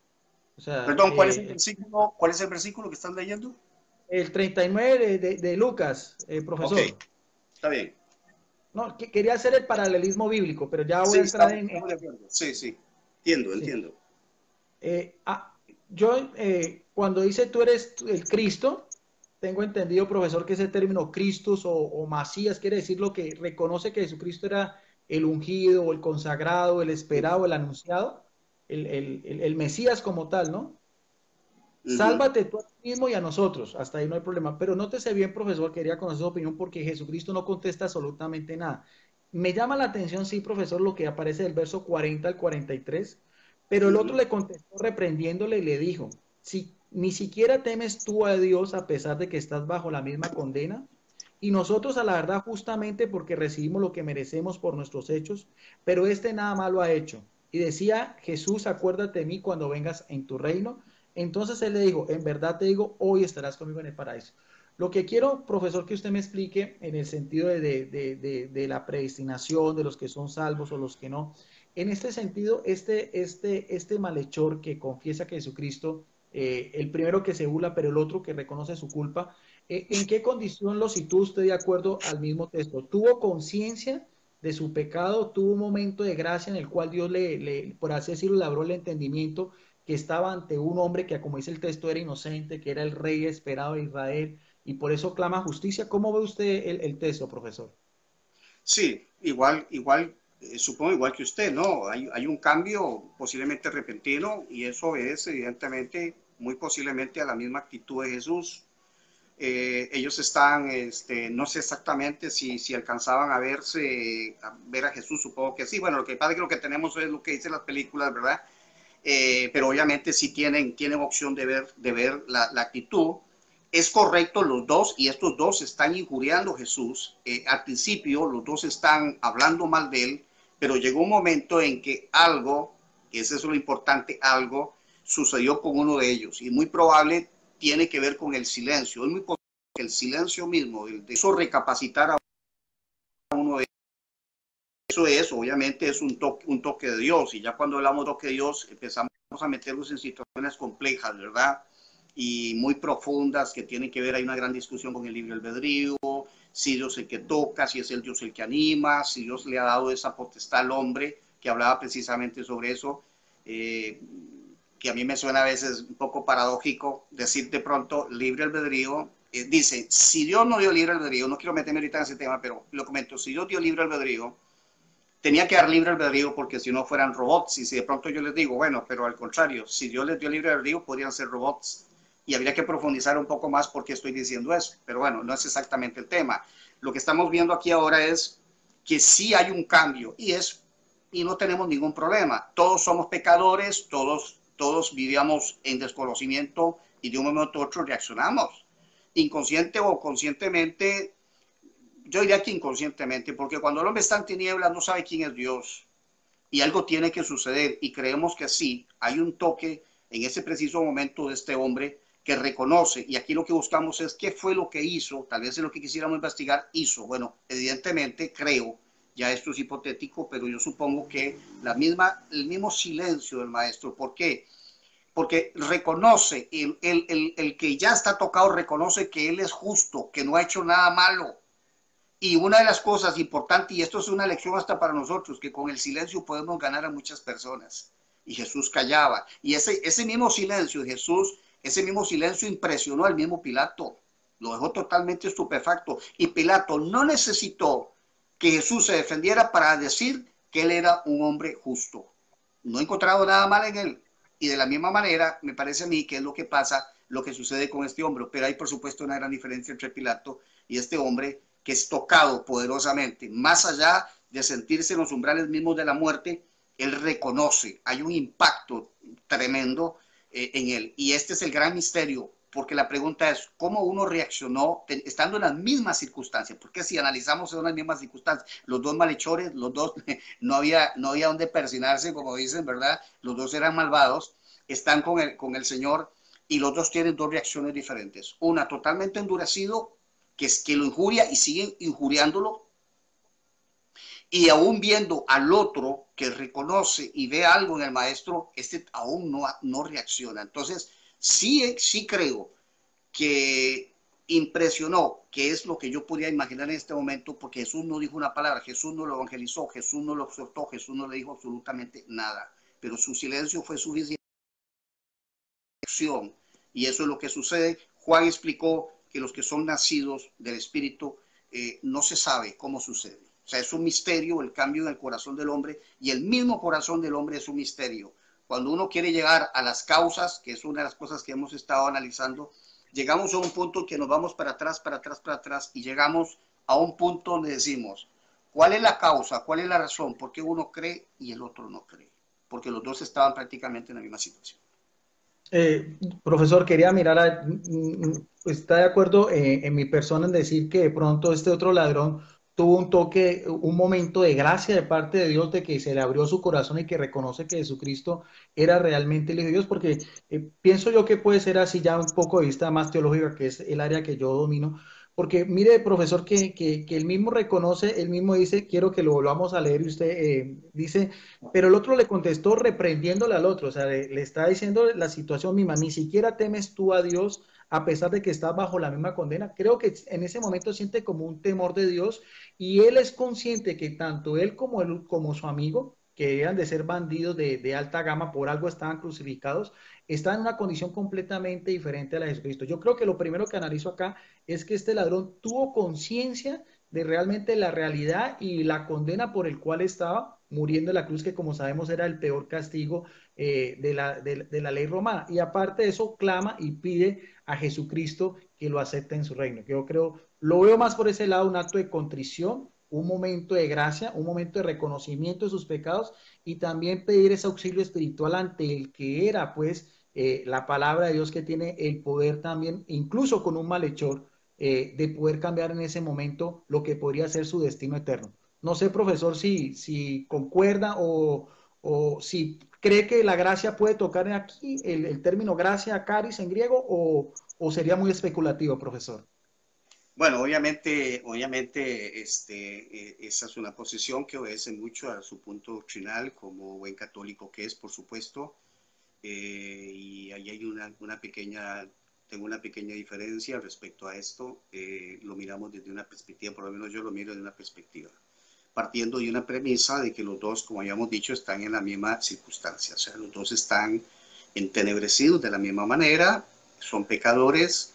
O sea, Perdón, ¿cuál es el eh, versículo, cuál es el versículo que están leyendo? el treinta y nueve de, de, de Lucas, eh, Ok, profesor. está bien. No, que, quería hacer el paralelismo bíblico, pero ya voy Sí, a entrar estamos, en... en estamos de acuerdo. Sí, sí. Entiendo, sí. entiendo. Eh, ah, yo, eh, cuando dice tú eres el Cristo, tengo entendido, profesor, que ese término Cristos o, o Masías quiere decir lo que reconoce que Jesucristo era el ungido o el consagrado, el esperado, el anunciado, el, el, el, el Mesías como tal, ¿no? Ujú. Sálvate tú a ti mismo y a nosotros, hasta ahí no hay problema. Pero nótese bien, profesor, quería conocer su opinión porque Jesucristo no contesta absolutamente nada. Me llama la atención, sí, profesor, lo que aparece del verso cuarenta al cuarenta y tres, pero el otro Ujú. le contestó reprendiéndole y le dijo, si ni siquiera temes tú a Dios a pesar de que estás bajo la misma condena, y nosotros a la verdad justamente porque recibimos lo que merecemos por nuestros hechos, pero este nada malo ha hecho. Y decía Jesús, acuérdate de mí cuando vengas en tu reino. Entonces él le dijo, en verdad te digo, hoy estarás conmigo en el paraíso. Lo que quiero, profesor, que usted me explique en el sentido de, de, de, de, de la predestinación, de los que son salvos o los que no. En este sentido, este, este, este malhechor que confiesa que Jesucristo, eh, el primero que se burla, pero el otro que reconoce su culpa, eh, ¿en qué condición lo sitúa usted de acuerdo al mismo texto? ¿Tuvo conciencia de su pecado? ¿Tuvo un momento de gracia en el cual Dios le, le por así decirlo, le abrió el entendimiento que estaba ante un hombre que, como dice el texto, era inocente, que era el rey esperado de Israel y por eso clama justicia? ¿Cómo ve usted el, el texto, profesor? Sí, igual, igual, eh, supongo igual que usted, ¿no? Hay, hay un cambio posiblemente repentino y eso es evidentemente, muy posiblemente a la misma actitud de Jesús. Eh, ellos están, este, no sé exactamente si, si alcanzaban a verse, a ver a Jesús, supongo que sí. Bueno, lo que pasa es que lo que tenemos es lo que dicen las películas, ¿verdad? Eh, pero obviamente sí tienen, tienen opción de ver, de ver la, la actitud. Es correcto los dos, y estos dos están injuriando a Jesús. Eh, al principio los dos están hablando mal de él, pero llegó un momento en que algo, que eso es lo importante, algo sucedió con uno de ellos, y muy probable tiene que ver con el silencio. Es muy posible que el silencio mismo, de eso recapacitar a uno de ellos. Eso es, obviamente, es un toque, un toque de Dios, y ya cuando hablamos de toque de Dios empezamos a meternos en situaciones complejas, ¿verdad? Y muy profundas que tienen que ver, hay una gran discusión con el libre albedrío, si Dios es el que toca, si es el Dios el que anima, si Dios le ha dado esa potestad al hombre, que hablaba precisamente sobre eso, eh, que a mí me suena a veces un poco paradójico decir de pronto libre albedrío. Eh, dice, si Dios no dio libre albedrío, no quiero meterme ahorita en ese tema, pero lo comento, si Dios dio libre albedrío, tenía que dar libre albedrío porque si no fueran robots. Y si de pronto yo les digo, bueno, pero al contrario, si Dios les dio libre albedrío, podrían ser robots. Y habría que profundizar un poco más por qué estoy diciendo eso. Pero bueno, no es exactamente el tema. Lo que estamos viendo aquí ahora es que sí hay un cambio y es y no tenemos ningún problema. Todos somos pecadores, todos, todos vivíamos en desconocimiento y de un momento a otro reaccionamos. Inconsciente o conscientemente, yo diría que inconscientemente, porque cuando el hombre está en tinieblas no sabe quién es Dios y algo tiene que suceder y creemos que sí, hay un toque en ese preciso momento de este hombre que reconoce, y aquí lo que buscamos es qué fue lo que hizo, tal vez es lo que quisiéramos investigar, hizo. Bueno, evidentemente creo, ya esto es hipotético, pero yo supongo que la misma, el mismo silencio del maestro. ¿Por qué? Porque reconoce, el, el, el, el que ya está tocado reconoce que él es justo, que no ha hecho nada malo. Y una de las cosas importantes, y esto es una lección hasta para nosotros, que con el silencio podemos ganar a muchas personas. Y Jesús callaba. Y ese, ese mismo silencio de Jesús, ese mismo silencio impresionó al mismo Pilato. Lo dejó totalmente estupefacto. Y Pilato no necesitó que Jesús se defendiera para decir que él era un hombre justo. No he encontrado nada mal en él. Y de la misma manera, me parece a mí que es lo que pasa, lo que sucede con este hombre. Pero hay, por supuesto, una gran diferencia entre Pilato y este hombre que es tocado poderosamente. Más allá de sentirse en los umbrales mismos de la muerte, él reconoce, hay un impacto tremendo eh, en él. Y este es el gran misterio, porque la pregunta es, ¿cómo uno reaccionó estando en las mismas circunstancias? Porque si analizamos en las mismas circunstancias, los dos malhechores, los dos, no había, no había donde persinarse, como dicen, ¿verdad? Los dos eran malvados, están con el, con el Señor, y los dos tienen dos reacciones diferentes. Una, totalmente endurecido, que, es, que lo injuria y sigue injuriándolo, y aún viendo al otro que reconoce y ve algo en el maestro, este aún no, no reacciona. Entonces, sí, sí creo que impresionó, que es lo que yo podía imaginar en este momento, porque Jesús no dijo una palabra, Jesús no lo evangelizó, Jesús no lo exhortó, Jesús no le dijo absolutamente nada, pero su silencio fue suficiente. Y eso es lo que sucede. Juan explicó que los que son nacidos del Espíritu eh, no se sabe cómo sucede. O sea, es un misterio el cambio en el corazón del hombre, y el mismo corazón del hombre es un misterio. Cuando uno quiere llegar a las causas, que es una de las cosas que hemos estado analizando, llegamos a un punto que nos vamos para atrás, para atrás, para atrás, y llegamos a un punto donde decimos, ¿cuál es la causa? ¿Cuál es la razón? ¿Por qué uno cree y el otro no cree? Porque los dos estaban prácticamente en la misma situación. Eh, profesor, quería mirar, a, ¿está de acuerdo eh, en mi persona en decir que de pronto este otro ladrón tuvo un toque, un momento de gracia de parte de Dios, de que se le abrió su corazón y que reconoce que Jesucristo era realmente el Hijo de Dios? Porque eh, pienso yo que puede ser así ya un poco de vista más teológica, que es el área que yo domino. Porque mire, profesor, que, que, que él mismo reconoce, él mismo dice, quiero que lo volvamos a leer, y usted eh, dice, pero el otro le contestó reprendiéndole al otro, o sea, le, le está diciendo la situación misma, ni siquiera temes tú a Dios a pesar de que estás bajo la misma condena. Creo que en ese momento siente como un temor de Dios, y él es consciente que tanto él como, él, como su amigo, que eran de ser bandidos de, de alta gama, por algo estaban crucificados, están en una condición completamente diferente a la de Jesucristo. Yo creo que lo primero que analizo acá es que este ladrón tuvo conciencia de realmente la realidad y la condena por el cual estaba muriendo en la cruz, que como sabemos era el peor castigo eh, de, la, de, de, la ley romana. Y aparte de eso, clama y pide a Jesucristo que lo acepte en su reino. Yo creo, lo veo más por ese lado, un acto de contrición, un momento de gracia, un momento de reconocimiento de sus pecados, y también pedir ese auxilio espiritual ante el que era, pues, eh, la palabra de Dios, que tiene el poder también, incluso con un malhechor, eh, de poder cambiar en ese momento lo que podría ser su destino eterno. No sé, profesor, si, si concuerda o, o si cree que la gracia puede tocar aquí el, el término gracia, caris en griego, o, o sería muy especulativo, profesor. Bueno, obviamente, obviamente este, eh, esa es una posición que obedece mucho a su punto doctrinal como buen católico que es, por supuesto, eh, y ahí hay una, una pequeña, tengo una pequeña diferencia respecto a esto. Eh, lo miramos desde una perspectiva, por lo menos yo lo miro desde una perspectiva, partiendo de una premisa de que los dos, como habíamos dicho, están en la misma circunstancia, o sea, los dos están entenebrecidos de la misma manera, son pecadores,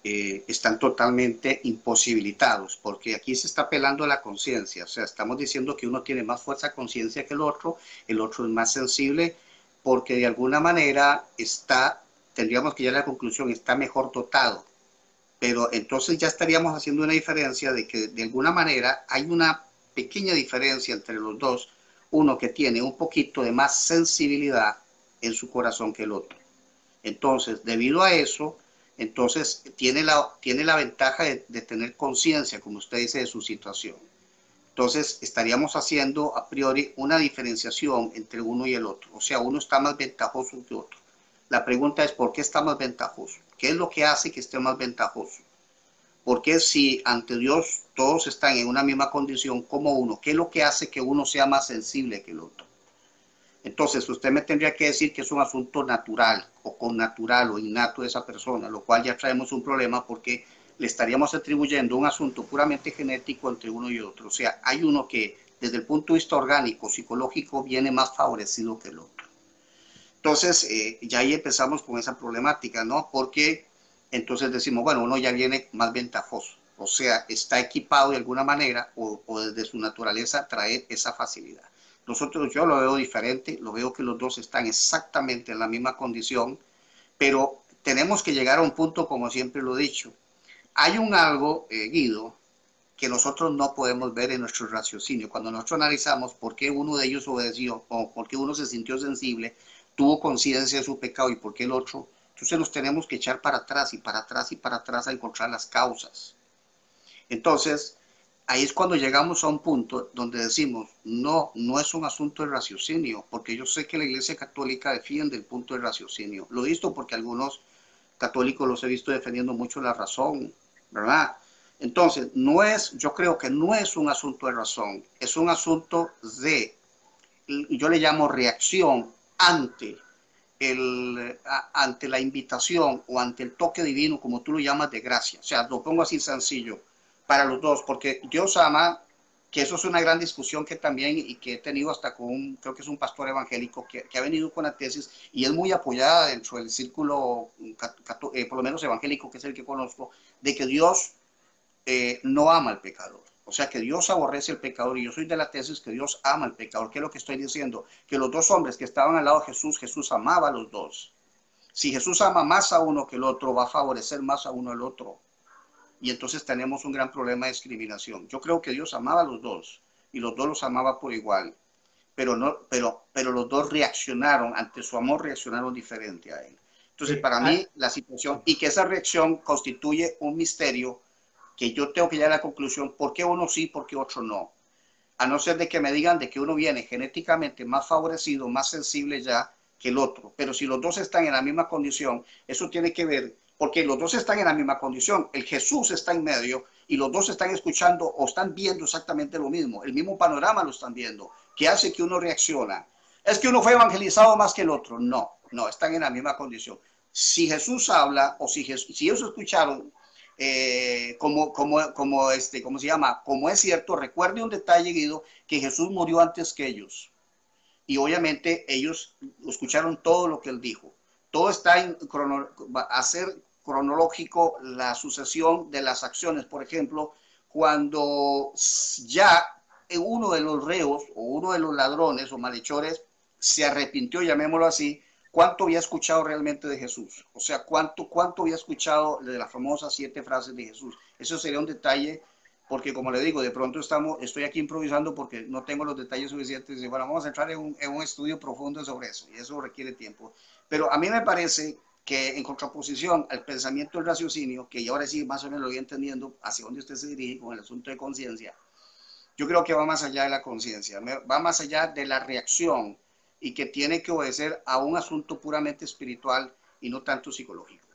eh, están totalmente imposibilitados, porque aquí se está apelando a la conciencia, o sea, estamos diciendo que uno tiene más fuerza de conciencia que el otro, el otro es más sensible, porque de alguna manera está, tendríamos que llegar a la conclusión, está mejor dotado, pero entonces ya estaríamos haciendo una diferencia de que de alguna manera hay una pequeña diferencia entre los dos, uno que tiene un poquito de más sensibilidad en su corazón que el otro. Entonces, debido a eso, entonces tiene la, tiene la ventaja de, de tener conciencia, como usted dice, de su situación. Entonces, estaríamos haciendo a priori una diferenciación entre uno y el otro. O sea, uno está más ventajoso que otro. La pregunta es, ¿por qué está más ventajoso? ¿Qué es lo que hace que esté más ventajoso? Porque si ante Dios todos están en una misma condición como uno, ¿qué es lo que hace que uno sea más sensible que el otro? Entonces, usted me tendría que decir que es un asunto natural o connatural o innato de esa persona, lo cual ya traemos un problema porque le estaríamos atribuyendo un asunto puramente genético entre uno y otro. O sea, hay uno que desde el punto de vista orgánico, psicológico, viene más favorecido que el otro. Entonces, eh, ya ahí empezamos con esa problemática, ¿no? Porque entonces decimos, bueno, uno ya viene más ventajoso. O sea, está equipado de alguna manera o, o desde su naturaleza trae esa facilidad. Nosotros, yo lo veo diferente, lo veo que los dos están exactamente en la misma condición, pero tenemos que llegar a un punto, como siempre lo he dicho. Hay un algo, eh, Guido, que nosotros no podemos ver en nuestro raciocinio. Cuando nosotros analizamos por qué uno de ellos obedeció o por qué uno se sintió sensible, tuvo conciencia de su pecado y por qué el otro, entonces nos tenemos que echar para atrás y para atrás y para atrás a encontrar las causas. Entonces, ahí es cuando llegamos a un punto donde decimos, no, no es un asunto de raciocinio, porque yo sé que la Iglesia Católica defiende el punto de raciocinio. Lo he visto porque algunos católicos los he visto defendiendo mucho la razón, ¿verdad? Entonces, no es, yo creo que no es un asunto de razón, es un asunto de, yo le llamo reacción ante el, a, ante la invitación o ante el toque divino, como tú lo llamas, de gracia. O sea, lo pongo así sencillo para los dos, porque Dios ama, que eso es una gran discusión que también y que he tenido hasta con un, creo que es un pastor evangélico que, que ha venido con la tesis y es muy apoyada dentro del círculo, eh, por lo menos evangélico, que es el que conozco, de que Dios eh, no ama al pecador. O sea, que Dios aborrece al pecador y yo soy de la tesis que Dios ama al pecador. ¿Qué es lo que estoy diciendo? Que los dos hombres que estaban al lado de Jesús, Jesús amaba a los dos. Si Jesús ama más a uno que el otro, va a favorecer más a uno al otro. Y entonces tenemos un gran problema de discriminación. Yo creo que Dios amaba a los dos y los dos los amaba por igual. Pero, no, pero, pero los dos reaccionaron, ante su amor reaccionaron diferente a él. Entonces, Eh, para ah, mí, la situación, y que esa reacción constituye un misterio que yo tengo que llegar a la conclusión, ¿por qué uno sí, por qué otro no? A no ser de que me digan de que uno viene genéticamente más favorecido, más sensible ya que el otro. Pero si los dos están en la misma condición, eso tiene que ver, porque los dos están en la misma condición. El Jesús está en medio y los dos están escuchando o están viendo exactamente lo mismo. El mismo panorama lo están viendo. ¿Qué hace que uno reacciona? Es que uno fue evangelizado más que el otro. No, no, están en la misma condición. Si Jesús habla o si, Jesús, si ellos escucharon eh, como, como, como, este, ¿cómo se llama? Como es cierto, recuerde un detalle, Guido, que Jesús murió antes que ellos. Y obviamente ellos escucharon todo lo que él dijo. Todo está en crono, a ser cronológico la sucesión de las acciones. Por ejemplo, cuando ya uno de los reos o uno de los ladrones o malhechores se arrepintió, llamémoslo así, ¿cuánto había escuchado realmente de Jesús? O sea, ¿cuánto, cuánto había escuchado de las famosas siete frases de Jesús? Eso sería un detalle, porque como le digo, de pronto estamos, estoy aquí improvisando porque no tengo los detalles suficientes. Y bueno, vamos a entrar en un, en un estudio profundo sobre eso, y eso requiere tiempo. Pero a mí me parece que en contraposición al pensamiento del raciocinio, que ahora sí más o menos lo voy entendiendo hacia dónde usted se dirige con el asunto de conciencia, yo creo que va más allá de la conciencia, va más allá de la reacción y que tiene que obedecer a un asunto puramente espiritual y no tanto psicológico.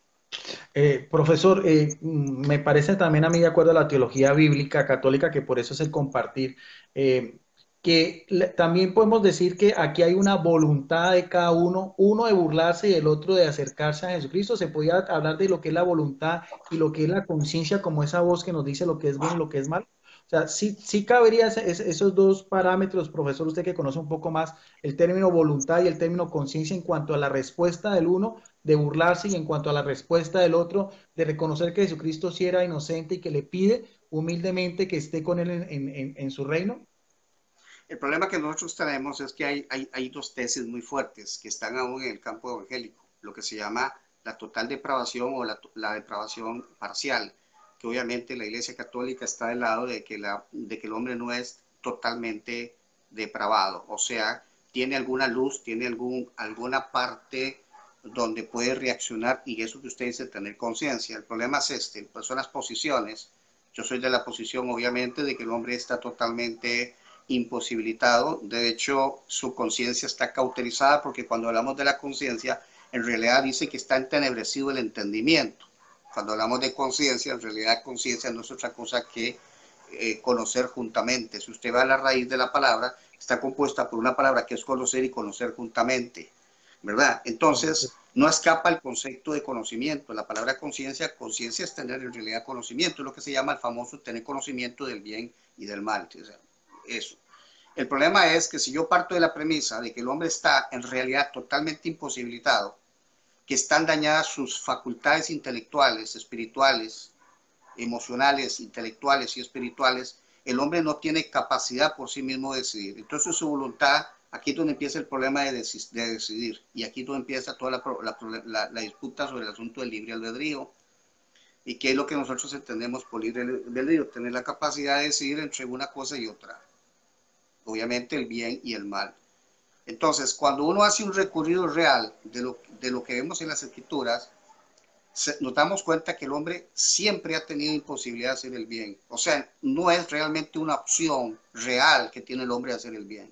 Eh, profesor, eh, mm, me parece también a mí, de acuerdo a la teología bíblica católica, que por eso es el compartir, eh, que le- también podemos decir que aquí hay una voluntad de cada uno, uno de burlarse y el otro de acercarse a Jesucristo. Se podía hablar de lo que es la voluntad y lo que es la conciencia, como esa voz que nos dice lo que es bueno y lo que es malo. O sea, sí, sí cabería ese- ese- esos dos parámetros, profesor, usted que conoce un poco más el término voluntad y el término conciencia en cuanto a la respuesta del uno de burlarse y en cuanto a la respuesta del otro, de reconocer que Jesucristo sí era inocente y que le pide humildemente que esté con él en, en, en, en su reino? El problema que nosotros tenemos es que hay, hay, hay dos tesis muy fuertes que están aún en el campo evangélico, lo que se llama la total depravación o la, la depravación parcial, que obviamente la Iglesia Católica está del lado de que, la, de que el hombre no es totalmente depravado, o sea, tiene alguna luz, tiene algún, alguna parte donde puede reaccionar, y eso que usted dice, tener conciencia. El problema es este, pues son las posiciones. Yo soy de la posición, obviamente, de que el hombre está totalmente imposibilitado. De hecho, su conciencia está cauterizada, porque cuando hablamos de la conciencia, en realidad dice que está entenebrecido el entendimiento. Cuando hablamos de conciencia, en realidad conciencia no es otra cosa que eh, conocer juntamente. Si usted va a la raíz de la palabra, está compuesta por una palabra que es conocer y conocer juntamente, ¿verdad? Entonces, no escapa el concepto de conocimiento. La palabra conciencia, conciencia es tener en realidad conocimiento, es lo que se llama el famoso tener conocimiento del bien y del mal. O sea, eso. El problema es que si yo parto de la premisa de que el hombre está en realidad totalmente imposibilitado, que están dañadas sus facultades intelectuales, espirituales, emocionales, intelectuales y espirituales, el hombre no tiene capacidad por sí mismo de decidir. Entonces su voluntad, aquí es donde empieza el problema de, decis de decidir, y aquí es donde empieza toda la, la, la, la disputa sobre el asunto del libre albedrío. ¿Y qué es lo que nosotros entendemos por libre albedrío? Tener la capacidad de decidir entre una cosa y otra. Obviamente el bien y el mal. Entonces, cuando uno hace un recorrido real de lo, de lo que vemos en las escrituras, se, nos damos cuenta que el hombre siempre ha tenido imposibilidad de hacer el bien. O sea, no es realmente una opción real que tiene el hombre de hacer el bien.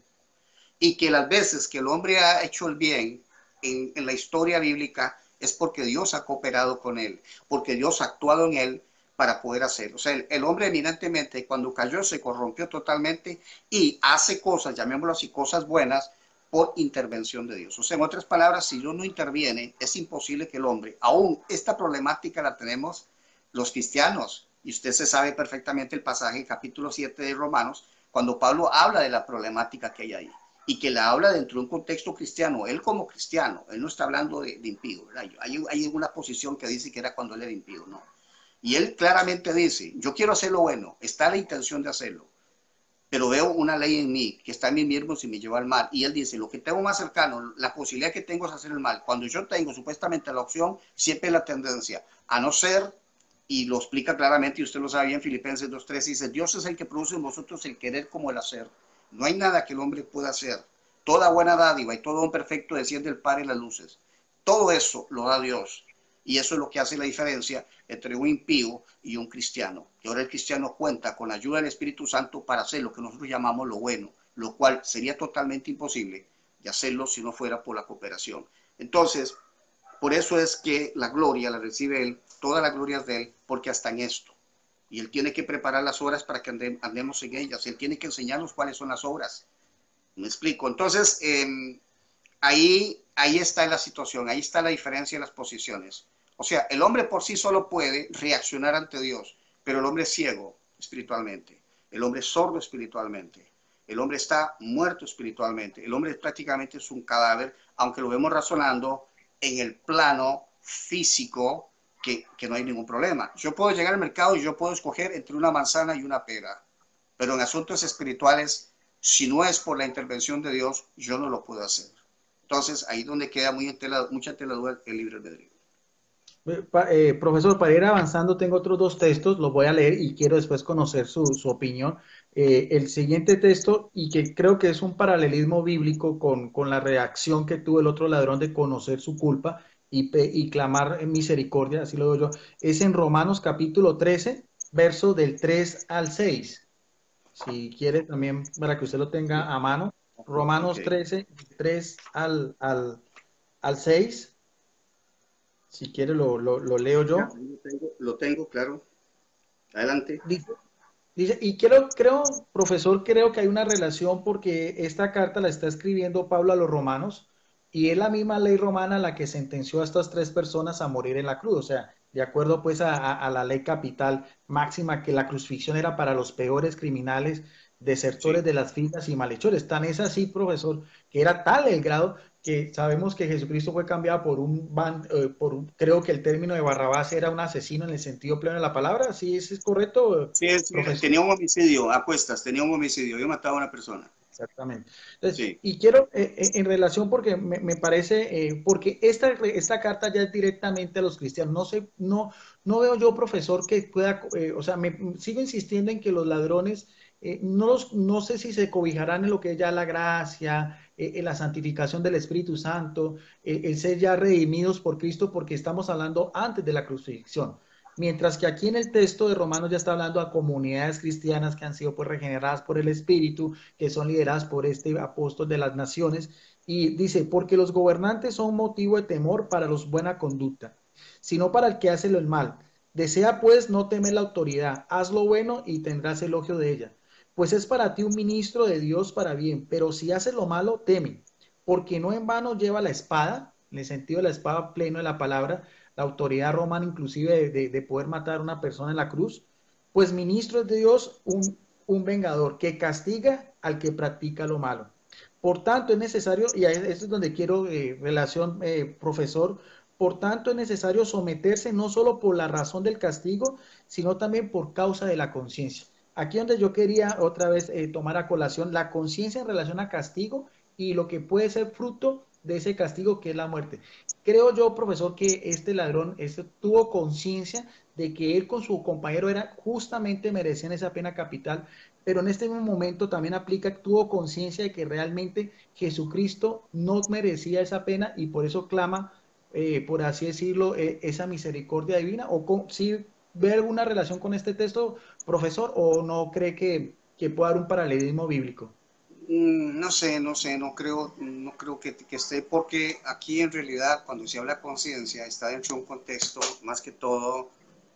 Y que las veces que el hombre ha hecho el bien en, en la historia bíblica es porque Dios ha cooperado con él, porque Dios ha actuado en él para poder hacerlo. O sea, el, el hombre eminentemente cuando cayó se corrompió totalmente y hace cosas, llamémoslo así, cosas buenas, por intervención de Dios. O sea, en otras palabras, si Dios no interviene, es imposible que el hombre, aún esta problemática la tenemos los cristianos, y usted se sabe perfectamente el pasaje, capítulo siete de Romanos, cuando Pablo habla de la problemática que hay ahí, y que la habla dentro de un contexto cristiano, él como cristiano, él no está hablando de, de impío, ¿verdad? Hay, hay una posición que dice que era cuando él era impío, no. Y él claramente dice, yo quiero hacer lo bueno, está la intención de hacerlo, pero veo una ley en mí que está en mí mismo si me lleva al mal. Y él dice, lo que tengo más cercano, la posibilidad que tengo es hacer el mal. Cuando yo tengo supuestamente la opción, siempre la tendencia a no ser, y lo explica claramente, y usted lo sabe bien, Filipenses dos tres, dice, Dios es el que produce en vosotros el querer como el hacer. No hay nada que el hombre pueda hacer. Toda buena dádiva y todo don perfecto desciende del Padre en las luces. Todo eso lo da Dios. Y eso es lo que hace la diferencia entre un impío y un cristiano. Y ahora el cristiano cuenta con la ayuda del Espíritu Santo para hacer lo que nosotros llamamos lo bueno, lo cual sería totalmente imposible de hacerlo si no fuera por la cooperación. Entonces, por eso es que la gloria la recibe Él, toda la gloria es de Él, porque hasta en esto. Y Él tiene que preparar las obras para que ande, andemos en ellas. Él tiene que enseñarnos cuáles son las obras. ¿Me explico? Entonces, eh, ahí, ahí está la situación, ahí está la diferencia en las posiciones. O sea, el hombre por sí solo puede reaccionar ante Dios, pero el hombre es ciego espiritualmente, el hombre es sordo espiritualmente, el hombre está muerto espiritualmente, el hombre prácticamente es un cadáver, aunque lo vemos razonando en el plano físico, que, que no hay ningún problema. Yo puedo llegar al mercado y yo puedo escoger entre una manzana y una pera, pero en asuntos espirituales, si no es por la intervención de Dios, yo no lo puedo hacer. Entonces, ahí es donde queda muy tela, mucha tela duda el libre albedrío. Eh, profesor, para ir avanzando, tengo otros dos textos, los voy a leer y quiero después conocer su, su opinión. Eh, el siguiente texto, y que creo que es un paralelismo bíblico con, con la reacción que tuvo el otro ladrón de conocer su culpa y, y clamar en misericordia, así lo digo yo, es en Romanos capítulo trece, verso del tres al seis. Si quiere también, para que usted lo tenga a mano, Romanos Okay. trece, tres al, al, al seis. Si quiere lo, lo, lo leo Ya, yo. lo tengo, lo tengo, claro. Adelante. Dice, dice, y creo, creo, profesor, creo que hay una relación porque esta carta la está escribiendo Pablo a los romanos y es la misma ley romana la que sentenció a estas tres personas a morir en la cruz. O sea, de acuerdo pues a, a, a la ley capital máxima que la crucifixión era para los peores criminales, desertores Sí. de las filas y malhechores. Tan es así, profesor, que era tal el grado que sabemos que Jesucristo fue cambiado por un, ban, eh, por un, creo que el término de Barrabás era un asesino en el sentido pleno de la palabra, ¿sí es, es correcto, Sí, sí, profesor? tenía un homicidio, apuestas, tenía un homicidio, yo mataba a una persona. Exactamente. Entonces, Sí. y quiero, eh, eh, en relación, porque me, me parece, eh, porque esta, esta carta ya es directamente a los cristianos. No sé, no, no veo yo, profesor, que pueda, eh, o sea, me sigo insistiendo en que los ladrones, eh, no, los, no sé si se cobijarán en lo que es ya la gracia, eh, en la santificación del Espíritu Santo, eh, el ser ya redimidos por Cristo, porque estamos hablando antes de la crucifixión. Mientras que aquí en el texto de Romanos ya está hablando a comunidades cristianas que han sido pues regeneradas por el Espíritu, que son lideradas por este apóstol de las naciones, y dice, porque los gobernantes son motivo de temor para los buena conducta, sino para el que hace lo mal. Desea pues no temer la autoridad, haz lo bueno y tendrás elogio de ella. Pues es para ti un ministro de Dios para bien, pero si haces lo malo, teme, porque no en vano lleva la espada, en el sentido de la espada pleno de la palabra, la autoridad romana inclusive de, de, de poder matar a una persona en la cruz, pues ministro es de Dios un, un vengador que castiga al que practica lo malo. Por tanto, es necesario, y esto es donde quiero eh, relación, eh, profesor, por tanto es necesario someterse no solo por la razón del castigo, sino también por causa de la conciencia. Aquí donde yo quería otra vez eh, tomar a colación la conciencia en relación a castigo y lo que puede ser fruto de ese castigo que es la muerte. Creo yo, profesor, que este ladrón este, tuvo conciencia de que él con su compañero era justamente merecían esa pena capital, pero en este mismo momento también aplica, tuvo conciencia de que realmente Jesucristo no merecía esa pena y por eso clama, eh, por así decirlo, eh, esa misericordia divina. ¿O con, si ve alguna relación con este texto, profesor, o no cree que, que pueda dar un paralelismo bíblico? Mm, No sé, no sé, no creo, no creo que, que esté, porque aquí en realidad cuando se habla de conciencia está dentro de un contexto más que todo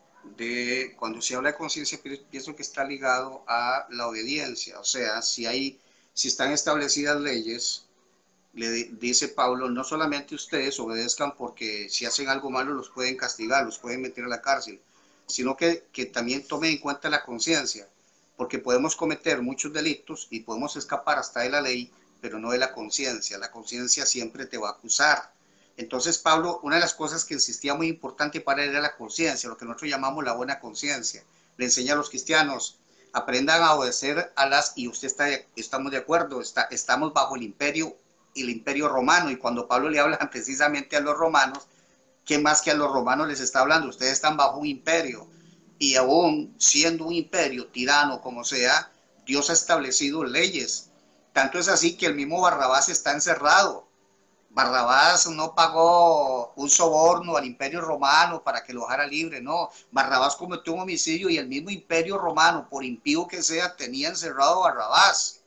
de, cuando se habla de conciencia pienso que está ligado a la obediencia, o sea, si hay, si están establecidas leyes, le dice Pablo, no solamente ustedes obedezcan porque si hacen algo malo los pueden castigar, los pueden meter a la cárcel, sino que, que también tomen en cuenta la conciencia, porque podemos cometer muchos delitos y podemos escapar hasta de la ley, pero no de la conciencia. La conciencia siempre te va a acusar. Entonces Pablo, una de las cosas que insistía muy importante para él era la conciencia, lo que nosotros llamamos la buena conciencia. Le enseña a los cristianos, aprendan a obedecer a las, y usted está, estamos de acuerdo, está, estamos bajo el imperio, el imperio romano, y cuando Pablo le habla precisamente a los romanos, ¿qué más que a los romanos les está hablando? Ustedes están bajo un imperio, y aún siendo un imperio tirano como sea, Dios ha establecido leyes. Tanto es así que el mismo Barrabás está encerrado. Barrabás no pagó un soborno al imperio romano para que lo dejara libre, no. Barrabás cometió un homicidio y el mismo imperio romano, por impío que sea, tenía encerrado a Barrabás.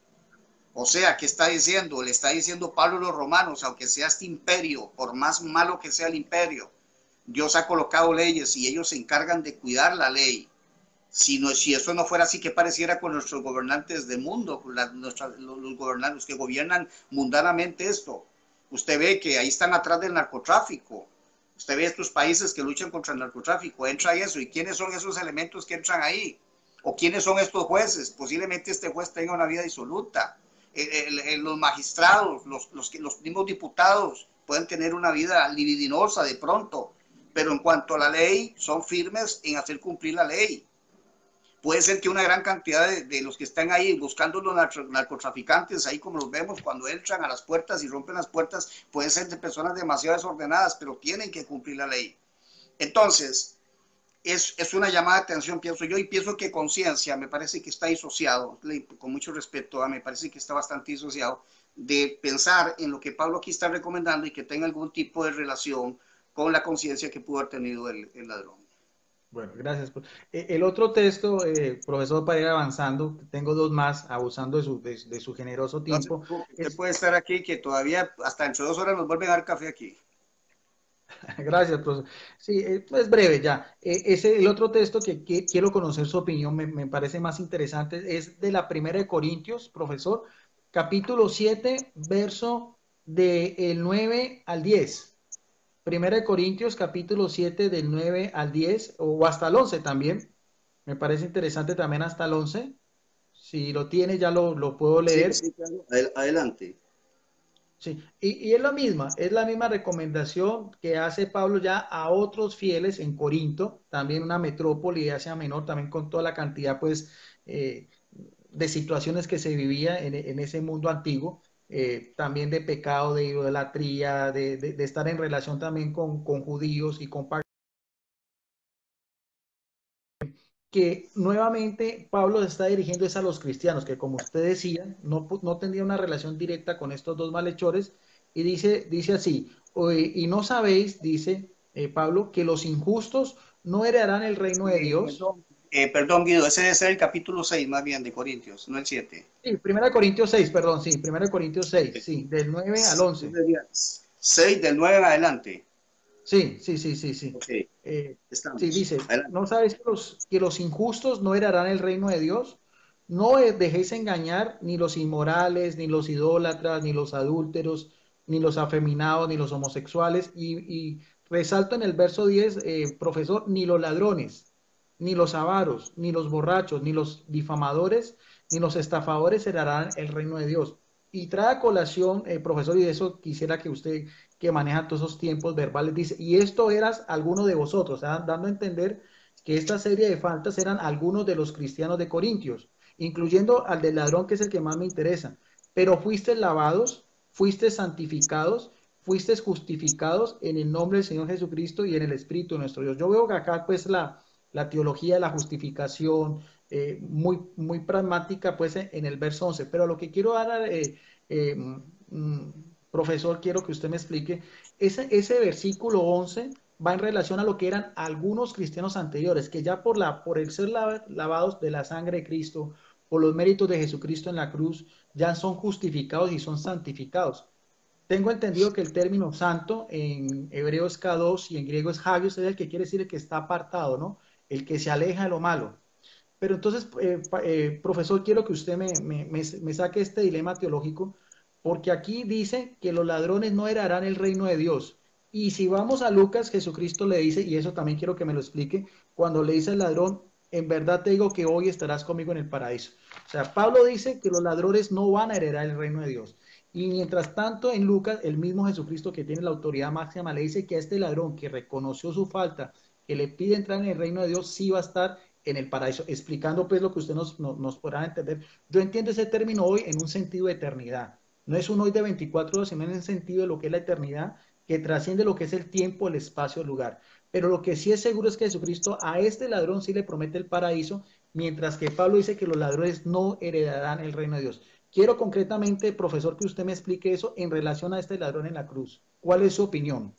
O sea, ¿qué está diciendo? Le está diciendo Pablo a los romanos, aunque sea este imperio, por más malo que sea el imperio, Dios ha colocado leyes y ellos se encargan de cuidar la ley. Si, no, si eso no fuera así, ¿qué pareciera con nuestros gobernantes del mundo, la, nuestra, los, los gobernantes que gobiernan mundanamente esto? Usted ve que ahí están atrás del narcotráfico. Usted ve estos países que luchan contra el narcotráfico, entra eso. ¿Y quiénes son esos elementos que entran ahí? ¿O quiénes son estos jueces? Posiblemente este juez tenga una vida disoluta. El, el, el, los magistrados, los, los, los mismos diputados pueden tener una vida libidinosa de pronto, pero en cuanto a la ley, son firmes en hacer cumplir la ley. Puede ser que una gran cantidad de, de los que están ahí buscando los narcotraficantes, ahí como los vemos cuando entran a las puertas y rompen las puertas, pueden ser de personas demasiado desordenadas, pero tienen que cumplir la ley. Entonces, es, es una llamada de atención, pienso yo, y pienso que conciencia me parece que está disociado, con mucho respeto, me parece que está bastante disociado de pensar en lo que Pablo aquí está recomendando y que tenga algún tipo de relación con la conciencia que pudo haber tenido el, el ladrón. Bueno, gracias. Eh, El otro texto, eh, profesor, para ir avanzando, tengo dos más, abusando de su, de, de su generoso No se tiempo. preocupe, usted Es, puede estar aquí, que todavía hasta dentro de dos horas nos vuelven a dar café aquí. gracias, profesor. Sí, eh, es breve ya. Eh, ese, el otro texto que, que quiero conocer su opinión, me, me parece más interesante, es de la Primera de Corintios, profesor, capítulo siete, verso del nueve al diez. Primera de Corintios, capítulo siete, del nueve al diez, o hasta el once también. Me parece interesante también hasta el once. Si lo tiene, ya lo, lo puedo Sí, leer. sí, claro. Adelante. Sí, y, y es la misma, es la misma recomendación que hace Pablo ya a otros fieles en Corinto, también una metrópoli de Asia Menor, también con toda la cantidad pues eh, de situaciones que se vivía en, en ese mundo antiguo, eh, también de pecado, de idolatría, de, de, de estar en relación también con, con judíos y con paganos, que nuevamente Pablo se está dirigiendo es a los cristianos, que como usted decía, no, no tendría una relación directa con estos dos malhechores, y dice, dice así, y no sabéis, dice eh, Pablo, que los injustos no heredarán el reino de Eh, Dios. perdón, eh, perdón, Guido, ese debe ser el capítulo seis más bien de Corintios, no el siete. Sí, primera Corintios seis, perdón, sí, primera Corintios seis, sí, del nueve al once. seis del nueve en adelante. Sí, sí, sí, sí, sí. Ok, Eh, sí, estamos. dice, Adelante. ¿no sabes que los, que los injustos no heredarán el reino de Dios? No eh, dejéis engañar ni los inmorales, ni los idólatras, ni los adúlteros, ni los afeminados, ni los homosexuales. Y, y resalto en el verso diez, eh, profesor, ni los ladrones, ni los avaros, ni los borrachos, ni los difamadores, ni los estafadores heredarán el reino de Dios. Y trae a colación, eh, profesor, y de eso quisiera que usted que maneja todos esos tiempos verbales, dice, y esto eras alguno de vosotros, o sea, dando a entender que esta serie de faltas eran algunos de los cristianos de Corintios, incluyendo al del ladrón, que es el que más me interesa. Pero fuisteis lavados, fuisteis santificados, fuisteis justificados en el nombre del Señor Jesucristo y en el Espíritu de nuestro Dios. Yo veo que acá, pues, la, la teología de la justificación, eh, muy, muy pragmática, pues, en el verso once. Pero lo que quiero dar, eh, eh, mm, profesor, quiero que usted me explique, ese, ese versículo once va en relación a lo que eran algunos cristianos anteriores, que ya por, la, por el ser lavados de la sangre de Cristo, por los méritos de Jesucristo en la cruz, ya son justificados y son santificados. Tengo entendido que el término santo en hebreo es kadosh y en griego es hagios, es el que quiere decir el que está apartado, ¿no? El que se aleja de lo malo. Pero entonces, eh, eh, profesor, quiero que usted me, me, me, me saque este dilema teológico, porque aquí dice que los ladrones no heredarán el reino de Dios. Y si vamos a Lucas, Jesucristo le dice, y eso también quiero que me lo explique, cuando le dice al ladrón, en verdad te digo que hoy estarás conmigo en el paraíso. O sea, Pablo dice que los ladrones no van a heredar el reino de Dios. Y mientras tanto, en Lucas, el mismo Jesucristo que tiene la autoridad máxima le dice que a este ladrón que reconoció su falta, que le pide entrar en el reino de Dios, sí va a estar en el paraíso, explicando pues lo que usted nos, nos, nos podrá entender. Yo entiendo ese término hoy en un sentido de eternidad. No es un hoy de veinticuatro horas, sino en el sentido de lo que es la eternidad, que trasciende lo que es el tiempo, el espacio, el lugar. Pero lo que sí es seguro es que Jesucristo a este ladrón sí le promete el paraíso, mientras que Pablo dice que los ladrones no heredarán el reino de Dios. Quiero concretamente, profesor, que usted me explique eso en relación a este ladrón en la cruz. ¿Cuál es su opinión?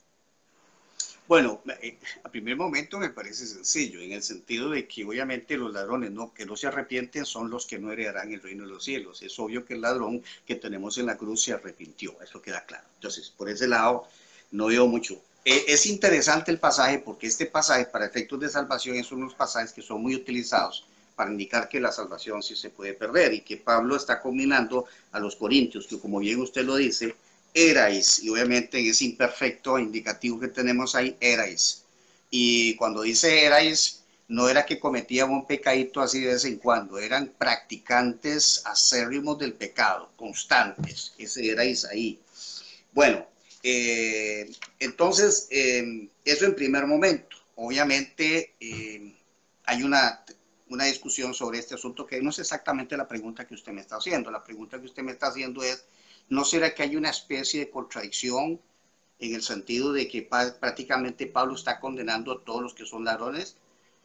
Bueno, eh, a primer momento me parece sencillo, en el sentido de que obviamente los ladrones no, que no se arrepienten son los que no heredarán el reino de los cielos. Es obvio que el ladrón que tenemos en la cruz se arrepintió, eso queda claro. Entonces, por ese lado, no veo mucho. Eh, es interesante el pasaje porque este pasaje, para efectos de salvación, es unos pasajes que son muy utilizados para indicar que la salvación sí se puede perder y que Pablo está combinando a los corintios, que como bien usted lo dice, erais, y obviamente en ese imperfecto indicativo que tenemos ahí, erais. Y cuando dice erais, no era que cometían un pecadito así de vez en cuando, eran practicantes acérrimos del pecado, constantes, ese erais ahí. Bueno, eh, entonces, eh, eso en primer momento. Obviamente eh, hay una, una discusión sobre este asunto que no es exactamente la pregunta que usted me está haciendo. La pregunta que usted me está haciendo es, ¿no será que hay una especie de contradicción en el sentido de que prácticamente Pablo está condenando a todos los que son ladrones?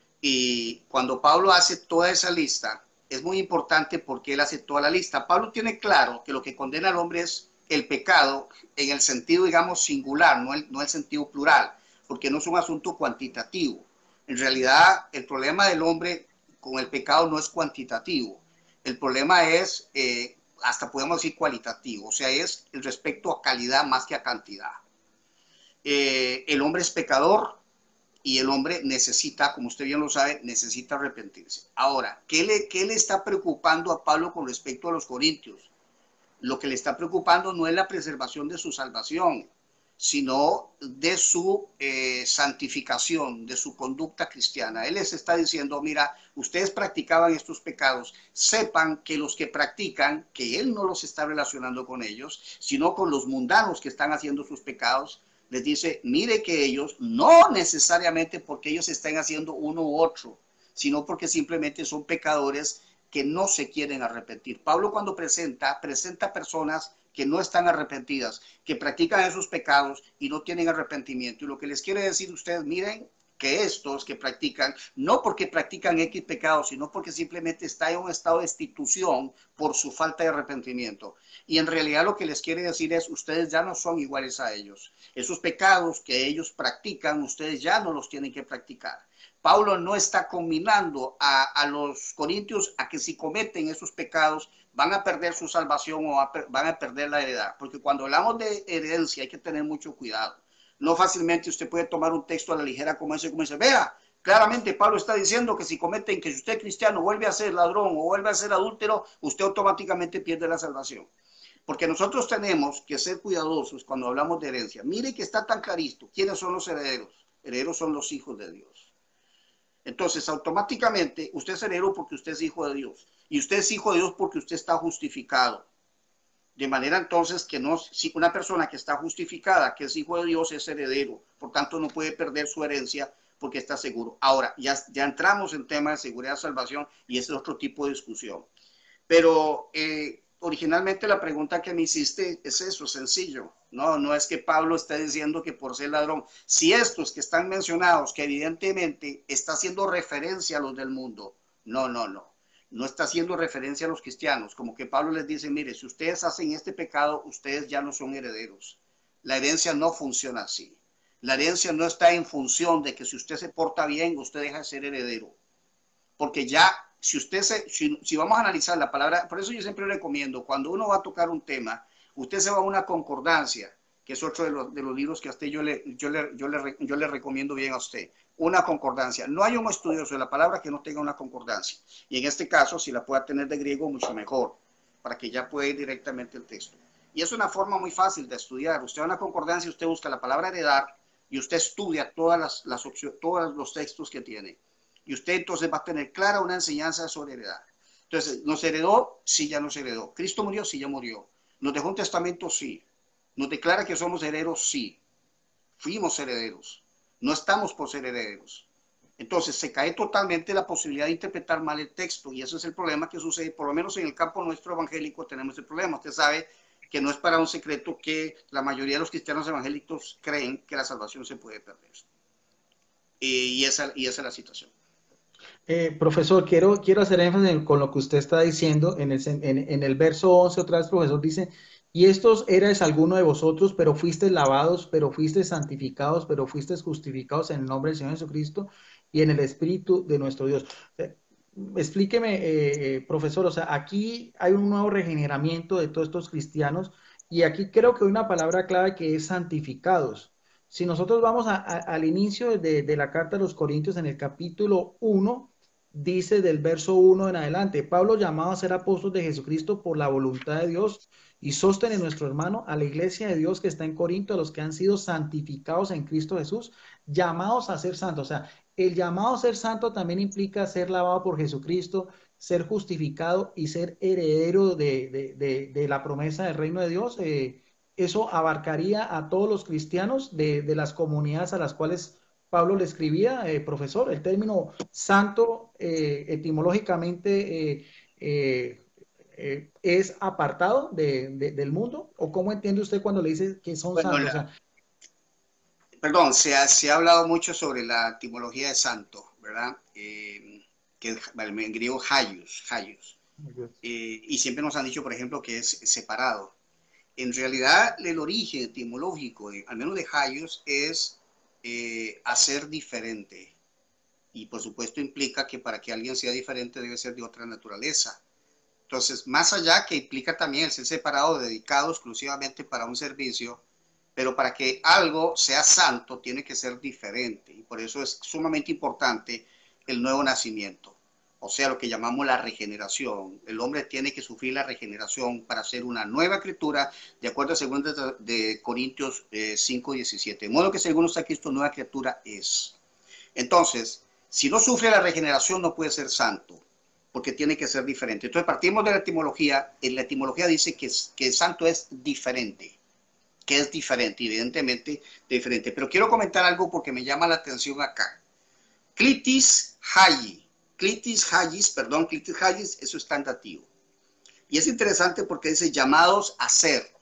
Y cuando Pablo hace toda esa lista, es muy importante porque él hace toda la lista. Pablo tiene claro que lo que condena al hombre es el pecado en el sentido, digamos, singular, no el, no el sentido plural, porque no es un asunto cuantitativo. En realidad, el problema del hombre con el pecado no es cuantitativo. El problema es, eh, hasta podemos decir cualitativo, o sea, es el respecto a calidad más que a cantidad. Eh, el hombre es pecador, y el hombre necesita, como usted bien lo sabe, necesita arrepentirse. Ahora, ¿qué le, qué le está preocupando a Pablo con respecto a los corintios? Lo que le está preocupando no es la preservación de su salvación, sino de su eh, santificación, de su conducta cristiana. Él les está diciendo, mira, ustedes practicaban estos pecados, sepan que los que practican, que Él no los está relacionando con ellos, sino con los mundanos que están haciendo sus pecados, les dice, mire que ellos, no necesariamente porque ellos estén haciendo uno u otro, sino porque simplemente son pecadores que no se quieren arrepentir. Pablo cuando presenta, presenta personas que no están arrepentidas, que practican esos pecados y no tienen arrepentimiento. Y lo que les quiere decir a ustedes, miren, que estos que practican, no porque practican X pecados, sino porque simplemente está en un estado de destitución por su falta de arrepentimiento. Y en realidad lo que les quiere decir es, ustedes ya no son iguales a ellos. Esos pecados que ellos practican, ustedes ya no los tienen que practicar. Pablo no está combinando a, a los corintios a que si cometen esos pecados van a perder su salvación o a, van a perder la heredad. Porque cuando hablamos de herencia hay que tener mucho cuidado. No fácilmente usted puede tomar un texto a la ligera como ese, como dice, vea, claramente Pablo está diciendo que si cometen, que si usted es cristiano vuelve a ser ladrón o vuelve a ser adúltero, usted automáticamente pierde la salvación. Porque nosotros tenemos que ser cuidadosos cuando hablamos de herencia. Mire que está tan clarito. ¿Quiénes son los herederos? Herederos son los hijos de Dios. Entonces, automáticamente, usted es heredero porque usted es hijo de Dios. Y usted es hijo de Dios porque usted está justificado. De manera entonces que no, si una persona que está justificada, que es hijo de Dios, es heredero. Por tanto, no puede perder su herencia porque está seguro. Ahora, ya, ya entramos en tema de seguridad y salvación y ese es otro tipo de discusión. Pero eh, originalmente la pregunta que me hiciste es eso, sencillo. No, no es que Pablo esté diciendo que por ser ladrón. Si estos que están mencionados, que evidentemente está haciendo referencia a los del mundo, no, no, no. No está haciendo referencia a los cristianos, como que Pablo les dice, mire, si ustedes hacen este pecado, ustedes ya no son herederos. La herencia no funciona así. La herencia no está en función de que si usted se porta bien, usted deja de ser heredero. Porque ya, si usted se, si, si vamos a analizar la palabra, por eso yo siempre recomiendo, cuando uno va a tocar un tema, usted se va a una concordancia, que es otro de los, de los libros que a usted yo le, yo, le, yo, le, yo le recomiendo bien a usted. Una concordancia. No hay un estudioso de la palabra que no tenga una concordancia. Y en este caso, si la pueda tener de griego, mucho mejor, para que ya pueda ir directamente el texto. Y es una forma muy fácil de estudiar. Usted va a una concordancia, usted busca la palabra heredar y usted estudia todas las, las opciones, todos los textos que tiene. Y usted entonces va a tener clara una enseñanza sobre heredar. Entonces, ¿nos heredó? Sí, ya nos heredó. ¿Cristo murió? Sí, ya murió. ¿Nos dejó un testamento? Sí. ¿Nos declara que somos herederos? Sí. Fuimos herederos. No estamos por ser herederos. Entonces se cae totalmente la posibilidad de interpretar mal el texto y ese es el problema que sucede, por lo menos en el campo nuestro evangélico tenemos el problema. Usted sabe que no es para un secreto que la mayoría de los cristianos evangélicos creen que la salvación se puede perder. Y esa, y esa es la situación. Eh, profesor, quiero, quiero hacer énfasis con lo que usted está diciendo. En el, en, en el verso once, otra vez, profesor, dice, y estos erais alguno de vosotros, pero fuisteis lavados, pero fuisteis santificados, pero fuisteis justificados en el nombre del Señor Jesucristo y en el Espíritu de nuestro Dios. Eh, explíqueme, eh, eh, profesor, o sea, aquí hay un nuevo regeneramiento de todos estos cristianos y aquí creo que hay una palabra clave que es santificados. Si nosotros vamos a, a, al inicio de, de la carta a los Corintios en el capítulo uno, dice del verso uno en adelante, Pablo llamado a ser apóstol de Jesucristo por la voluntad de Dios y sostiene nuestro hermano a la iglesia de Dios que está en Corinto, a los que han sido santificados en Cristo Jesús, llamados a ser santos. O sea, el llamado a ser santo también implica ser lavado por Jesucristo, ser justificado y ser heredero de, de, de, de la promesa del reino de Dios. Eh, eso abarcaría a todos los cristianos de, de las comunidades a las cuales Pablo le escribía, eh, profesor. El término santo eh, etimológicamente eh, eh, eh, es apartado de, de, del mundo, o cómo entiende usted cuando le dice que son Bueno, santos. la, O sea, perdón, se ha, se ha hablado mucho sobre la etimología de santo, ¿verdad? Eh, que en griego hayus, hayus. Eh, y siempre nos han dicho, por ejemplo, que es separado. En realidad, el origen etimológico, de, al menos de hayus, es eh, hacer diferente. Y por supuesto implica que para que alguien sea diferente debe ser de otra naturaleza. Entonces, más allá que implica también el ser separado, dedicado exclusivamente para un servicio, pero para que algo sea santo tiene que ser diferente. Y por eso es sumamente importante el nuevo nacimiento. o sea, lo que llamamos la regeneración. El hombre tiene que sufrir la regeneración para ser una nueva criatura, de acuerdo a dos de Corintios eh, cinco diecisiete. De modo que según está Cristo, nueva criatura es. Entonces, si no sufre la regeneración, no puede ser santo, porque tiene que ser diferente. Entonces, partimos de la etimología. En la etimología dice que, que el santo es diferente, que es diferente, evidentemente diferente. Pero quiero comentar algo porque me llama la atención acá. Clitis hayi, clitis hayis, perdón, clitis hayis, eso está en dativo. Y es interesante porque dice llamados a ser.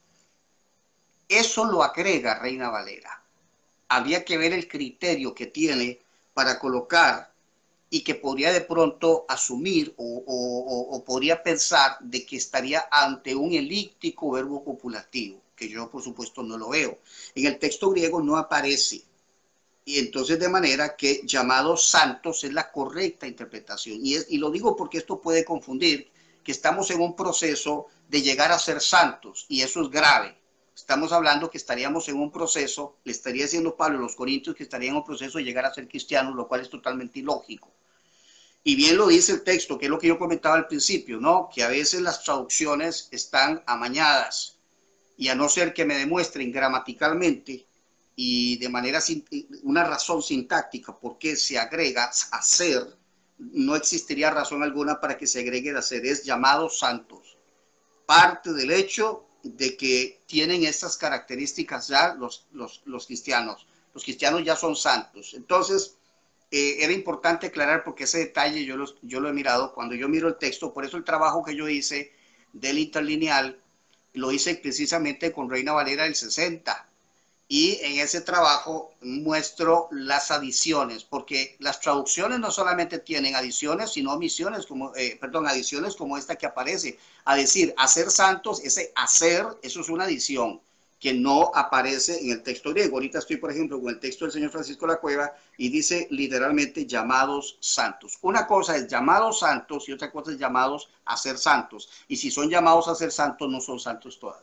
Eso lo agrega Reina Valera. Habría que ver el criterio que tiene para colocar y que podría de pronto asumir o, o, o podría pensar de que estaría ante un elíptico verbo copulativo, que yo por supuesto no lo veo. En el texto griego no aparece. Y entonces de manera que llamados santos es la correcta interpretación. Y, es, y lo digo porque esto puede confundir, que estamos en un proceso de llegar a ser santos, y eso es grave. Estamos hablando que estaríamos en un proceso, le estaría diciendo Pablo a los Corintios que estarían en un proceso de llegar a ser cristianos, lo cual es totalmente ilógico. Y bien lo dice el texto, que es lo que yo comentaba al principio, ¿no? Que a veces las traducciones están amañadas, y a no ser que me demuestren gramaticalmente y de manera, una razón sintáctica por qué se agrega hacer, no existiría razón alguna para que se agregue el hacer. Es llamados santos. Parte del hecho de que tienen estas características ya los, los, los cristianos. Los cristianos ya son santos. Entonces, eh, era importante aclarar porque ese detalle yo, los, yo lo he mirado cuando yo miro el texto. Por eso el trabajo que yo hice del interlineal lo hice precisamente con Reina Valera del sesenta. Y en ese trabajo muestro las adiciones, porque las traducciones no solamente tienen adiciones, sino omisiones, como, eh, perdón, adiciones como esta que aparece. A decir, hacer santos, ese hacer, eso es una adición que no aparece en el texto griego. Ahorita estoy, por ejemplo, con el texto del señor Francisco La Cueva y dice literalmente llamados santos. Una cosa es llamados santos y otra cosa es llamados a ser santos. Y si son llamados a ser santos, no son santos todavía.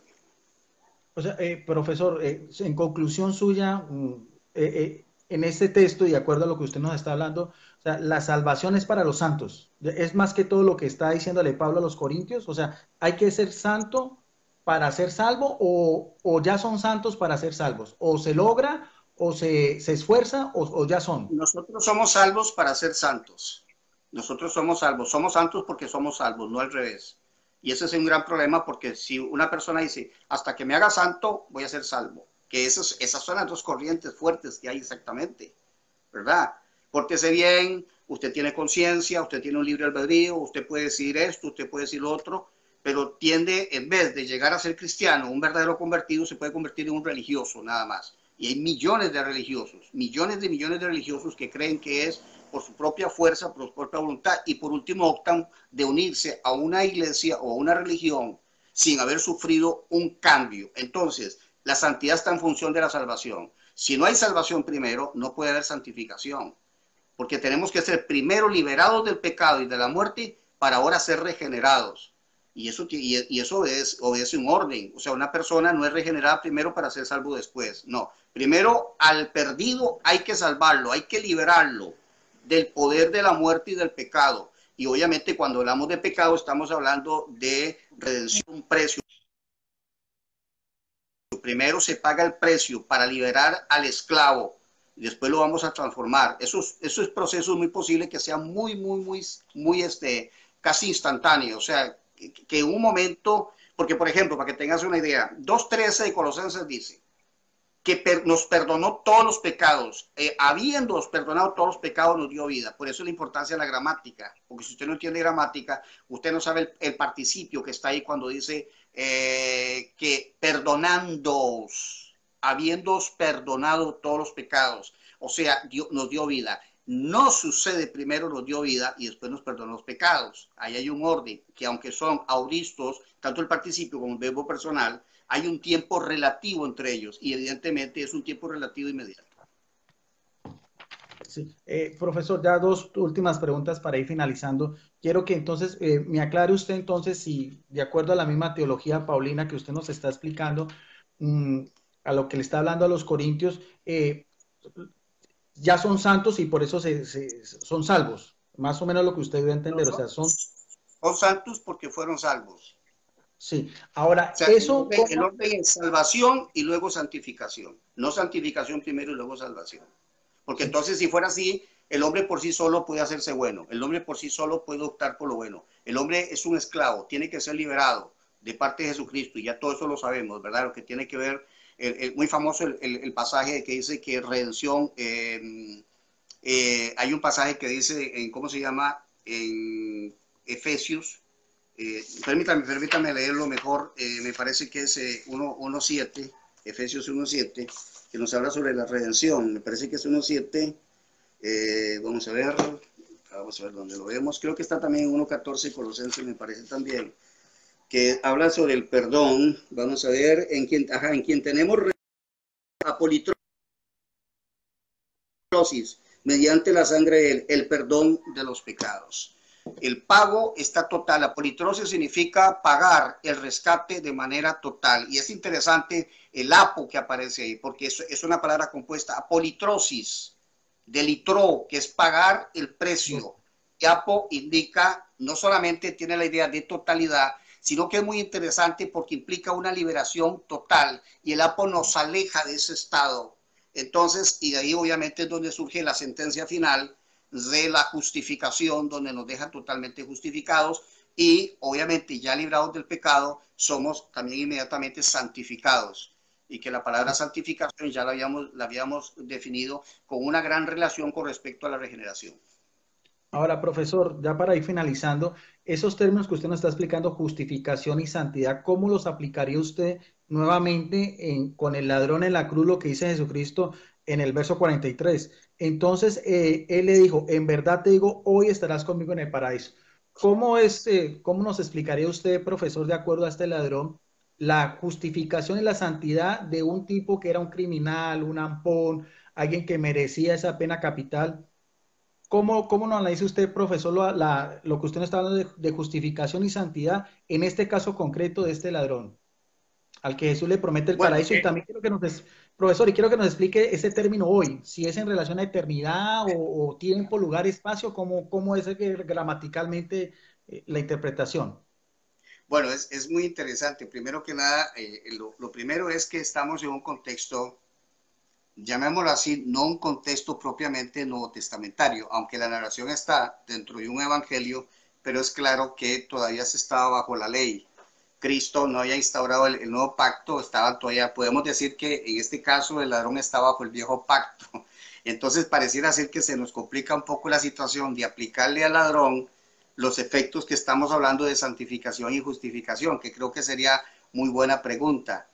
O sea, eh, profesor, eh, en conclusión suya, mm, eh, eh, en este texto y de acuerdo a lo que usted nos está hablando, o sea, la salvación es para los santos. Es más que todo lo que está diciéndole Pablo a los Corintios. O sea, ¿hay que ser santo para ser salvo o, o ya son santos para ser salvos? ¿O se logra o se, se esfuerza o, o ya son? Nosotros somos salvos para ser santos. Nosotros somos salvos. Somos santos porque somos salvos, no al revés. Y ese es un gran problema porque si una persona dice, hasta que me haga santo, voy a ser salvo. Que esas, esas son las dos corrientes fuertes que hay exactamente, ¿verdad? Pórtese bien, usted tiene conciencia, usted tiene un libre albedrío, usted puede decir esto, usted puede decir lo otro, pero tiende, en vez de llegar a ser cristiano, un verdadero convertido, se puede convertir en un religioso, nada más. Y hay millones de religiosos, millones de millones de religiosos que creen que es por su propia fuerza, por su propia voluntad, y por último optan de unirse a una iglesia o a una religión sin haber sufrido un cambio. Entonces, la santidad está en función de la salvación. Si no hay salvación primero, no puede haber santificación, porque tenemos que ser primero liberados del pecado y de la muerte para ahora ser regenerados. Y eso, y eso es, obedece un orden. O sea, una persona no es regenerada primero para ser salvo después. No, primero al perdido hay que salvarlo, hay que liberarlo del poder de la muerte y del pecado. Y obviamente cuando hablamos de pecado estamos hablando de redención, un precio. Primero se paga el precio para liberar al esclavo y después lo vamos a transformar. Esos, esos procesos muy posible que sean muy, muy, muy, muy, este, casi instantáneos. O sea, que, que en un momento, porque por ejemplo, para que tengas una idea, dos trece de Colosenses dice que per, nos perdonó todos los pecados. Eh, habiéndonos perdonado todos los pecados, nos dio vida. Por eso la importancia de la gramática. Porque si usted no entiende gramática, usted no sabe el, el participio que está ahí cuando dice eh, que perdonándoos, habiéndoos perdonado todos los pecados. O sea, Dios nos dio vida. No sucede primero nos dio vida y después nos perdonó los pecados. Ahí hay un orden que aunque son auristos, tanto el participio como el verbo personal, hay un tiempo relativo entre ellos y evidentemente es un tiempo relativo inmediato. Sí. Eh, profesor, ya dos últimas preguntas para ir finalizando. Quiero que entonces eh, me aclare usted entonces si, de acuerdo a la misma teología paulina que usted nos está explicando, mmm, a lo que le está hablando a los corintios, eh, ya son santos y por eso se, se, son salvos. Más o menos lo que usted dio a No entender, o son, sea, son, son santos porque fueron salvos. sí. O Ahora, sea, el eso, orden, el ¿cómo? orden es salvación y luego santificación. No santificación primero y luego salvación. Porque Sí. entonces, si fuera así, el hombre por sí solo puede hacerse bueno. El hombre por sí solo puede optar por lo bueno. El hombre es un esclavo, tiene que ser liberado de parte de Jesucristo. Y ya todo eso lo sabemos, ¿verdad? Lo que tiene que ver, el, el, muy famoso el, el, el, pasaje que dice que redención, eh, eh, hay un pasaje que dice, en, ¿cómo se llama? En Efesios. Eh, permítame, permítame leerlo mejor. Eh, me parece que es eh, uno siete, Efesios uno siete, que nos habla sobre la redención. Me parece que es uno siete. Eh, vamos a ver, vamos a ver dónde lo vemos. Creo que está también en uno catorce, Colosenses, me parece también, que habla sobre el perdón. Vamos a ver, en quien, ajá, en quien tenemos apolitrosis mediante la sangre de él, el perdón de los pecados. El pago está total. Apolitrosis significa pagar el rescate de manera total. Y es interesante el apo que aparece ahí, porque es, es una palabra compuesta. Apolitrosis, de litro, que es pagar el precio. Y apo indica, no solamente tiene la idea de totalidad, sino que es muy interesante porque implica una liberación total. Y el apo nos aleja de ese estado. Entonces, y de ahí obviamente es donde surge la sentencia final de la justificación, donde nos dejan totalmente justificados y obviamente ya librados del pecado, somos también inmediatamente santificados. Y que la palabra santificación ya la habíamos, la habíamos definido con una gran relación con respecto a la regeneración. Ahora, profesor, ya para ir finalizando, esos términos que usted nos está explicando, justificación y santidad, ¿cómo los aplicaría usted nuevamente en, con el ladrón en la cruz, lo que dice Jesucristo en el verso cuarenta y tres? Entonces, eh, él le dijo, en verdad te digo, hoy estarás conmigo en el paraíso. ¿Cómo es, eh, cómo nos explicaría usted, profesor, de acuerdo a este ladrón, la justificación y la santidad de un tipo que era un criminal, un ampón, alguien que merecía esa pena capital? ¿Cómo, cómo nos analiza usted, profesor, la, la- lo que usted nos está hablando de, de justificación y santidad en este caso concreto de este ladrón, al que Jesús le promete el Bueno, paraíso? Y eh, también quiero que nos, des- profesor, y quiero que nos explique ese término hoy, si es en relación a eternidad o, o tiempo, lugar, espacio, cómo, cómo es que gramaticalmente eh, la interpretación. bueno es, es, muy interesante. Primero que nada, eh, lo, lo primero es que estamos en un contexto, llamémoslo así, no un contexto propiamente nuevo testamentario, aunque la narración está dentro de un evangelio, pero es claro que todavía se estaba bajo la ley. Cristo no había instaurado el, el nuevo pacto, estaba todavía, podemos decir que en este caso el ladrón está bajo el viejo pacto. Entonces pareciera ser que se nos complica un poco la situación de aplicarle al ladrón los efectos que estamos hablando de santificación y justificación, que creo que sería muy buena pregunta.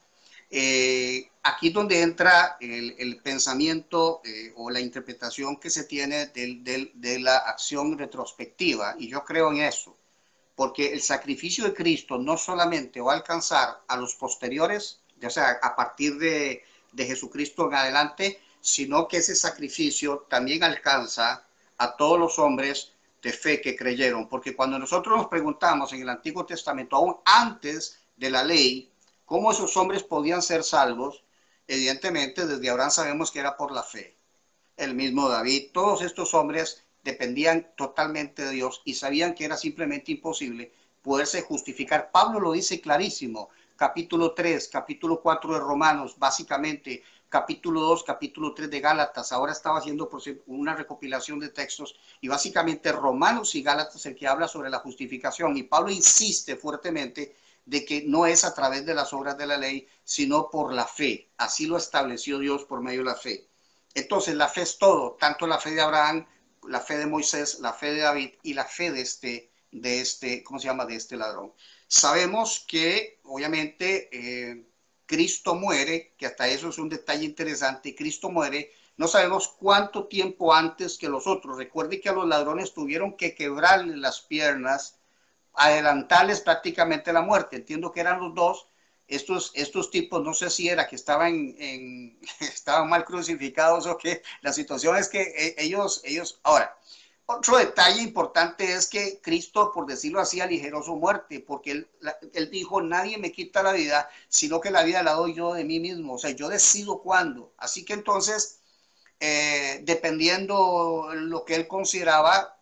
Eh, aquí donde entra el, el pensamiento eh, o la interpretación que se tiene del, del, de la acción retrospectiva, y yo creo en eso, porque el sacrificio de Cristo no solamente va a alcanzar a los posteriores, o sea, a partir de, de Jesucristo en adelante, sino que ese sacrificio también alcanza a todos los hombres de fe que creyeron, porque cuando nosotros nos preguntamos en el Antiguo Testamento, aún antes de la ley, cómo esos hombres podían ser salvos, evidentemente desde Abraham sabemos que era por la fe. El mismo David, todos estos hombres dependían totalmente de Dios y sabían que era simplemente imposible poderse justificar. Pablo lo dice clarísimo, capítulo tres, capítulo cuatro de Romanos, básicamente, capítulo dos, capítulo tres de Gálatas. Ahora estaba haciendo una recopilación de textos y básicamente Romanos y Gálatas el que habla sobre la justificación. Y Pablo insiste fuertemente de que no es a través de las obras de la ley, sino por la fe. Así lo estableció Dios por medio de la fe. Entonces la fe es todo, tanto la fe de Abraham, la fe de Moisés, la fe de David y la fe de este, de este, ¿cómo se llama? De este ladrón. Sabemos que obviamente eh, Cristo muere, que hasta eso es un detalle interesante, Cristo muere, no sabemos cuánto tiempo antes que los otros. Recuerde que a los ladrones tuvieron que quebrarle las piernas, adelantarles prácticamente la muerte. Entiendo que eran los dos. Estos, estos tipos, no sé si era que estaban, en, estaban mal crucificados o qué. La situación es que ellos, ellos, ahora, otro detalle importante es que Cristo, por decirlo así, aligeró su muerte, porque él, él dijo, nadie me quita la vida, sino que la vida la doy yo de mí mismo. O sea, yo decido cuándo. Así que entonces, eh, dependiendo lo que él consideraba,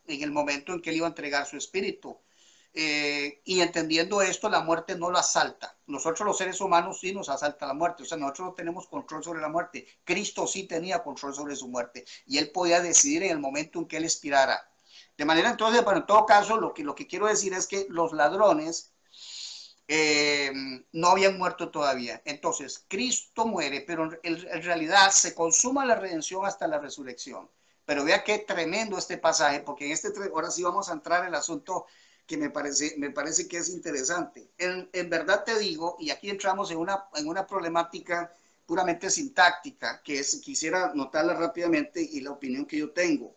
en el momento en que él iba a entregar su espíritu. Eh, y entendiendo esto, la muerte no lo asalta. Nosotros los seres humanos sí nos asalta la muerte, o sea, nosotros no tenemos control sobre la muerte. Cristo sí tenía control sobre su muerte y él podía decidir en el momento en que él expirara. De manera entonces, bueno, en todo caso, lo que, lo que quiero decir es que los ladrones eh, no habían muerto todavía. Entonces, Cristo muere, pero en, en realidad se consuma la redención hasta la resurrección. Pero vea qué tremendo este pasaje, porque en este, ahora sí vamos a entrar en el asunto que me parece, me parece que es interesante. En, en verdad te digo, y aquí entramos en una, en una problemática puramente sintáctica, que es, quisiera notarla rápidamente y la opinión que yo tengo.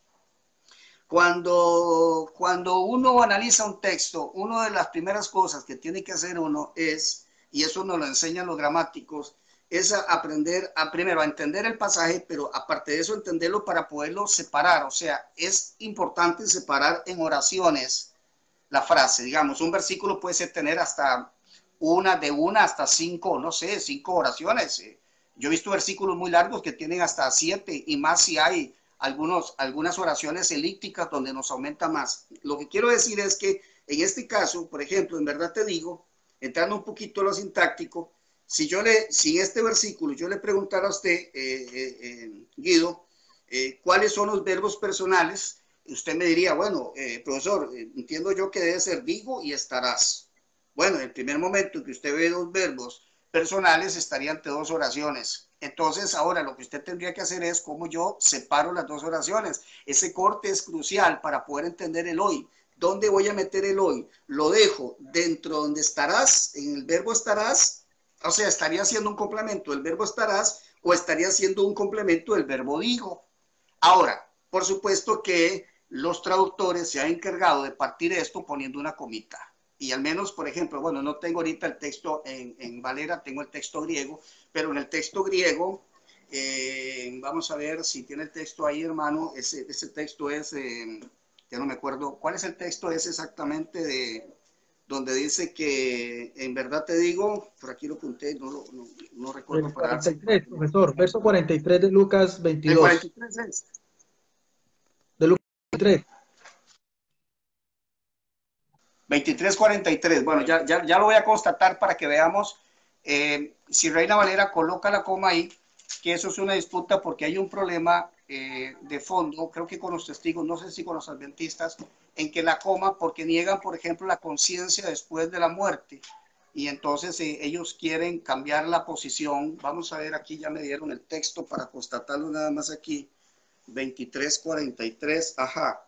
Cuando, cuando uno analiza un texto, una de las primeras cosas que tiene que hacer uno es, y eso nos lo enseñan los gramáticos, es a aprender a primero a entender el pasaje, pero aparte de eso entenderlo para poderlo separar. O sea, es importante separar en oraciones la frase. Digamos, un versículo puede tener hasta una, de una hasta cinco, no sé, cinco oraciones. Yo he visto versículos muy largos que tienen hasta siete y más si hay algunos, algunas oraciones elípticas donde nos aumenta más. Lo que quiero decir es que en este caso, por ejemplo, en verdad te digo, entrando un poquito a lo sintáctico, si yo le, si este versículo yo le preguntara a usted, eh, eh, eh, Guido, eh, cuáles son los verbos personales, usted me diría, bueno, eh, profesor, eh, entiendo yo que debe ser digo y estarás. Bueno, en el primer momento que usted ve dos verbos personales, estaría ante dos oraciones. Entonces, ahora lo que usted tendría que hacer es cómo yo separo las dos oraciones. Ese corte es crucial para poder entender el hoy. ¿Dónde voy a meter el hoy? Lo dejo dentro donde estarás, en el verbo estarás, o sea, estaría haciendo un complemento del verbo estarás o estaría haciendo un complemento del verbo digo. Ahora, por supuesto que los traductores se han encargado de partir esto poniendo una comita. Y al menos, por ejemplo, bueno, no tengo ahorita el texto en, en Valera, tengo el texto griego, pero en el texto griego, eh, vamos a ver si tiene el texto ahí, hermano. Ese, ese texto es, eh, ya no me acuerdo, ¿cuál es el texto? Es exactamente de donde dice que, en verdad te digo, por aquí lo apunté, no, lo, no, no recuerdo. El cuarenta y tres, profesor, verso cuarenta y tres de Lucas veintidós. El cuarenta y tres es. De Lucas veintitrés. veintitrés cuarenta y tres, bueno, ya, ya, ya lo voy a constatar para que veamos eh, si Reina Valera coloca la coma ahí, que eso es una disputa porque hay un problema eh, de fondo, creo que con los testigos, no sé si con los adventistas, en que la coma, porque niegan, por ejemplo, la conciencia después de la muerte, y entonces eh, ellos quieren cambiar la posición. Vamos a ver, aquí ya me dieron el texto para constatarlo nada más aquí, veintitrés cuarenta y tres, ajá.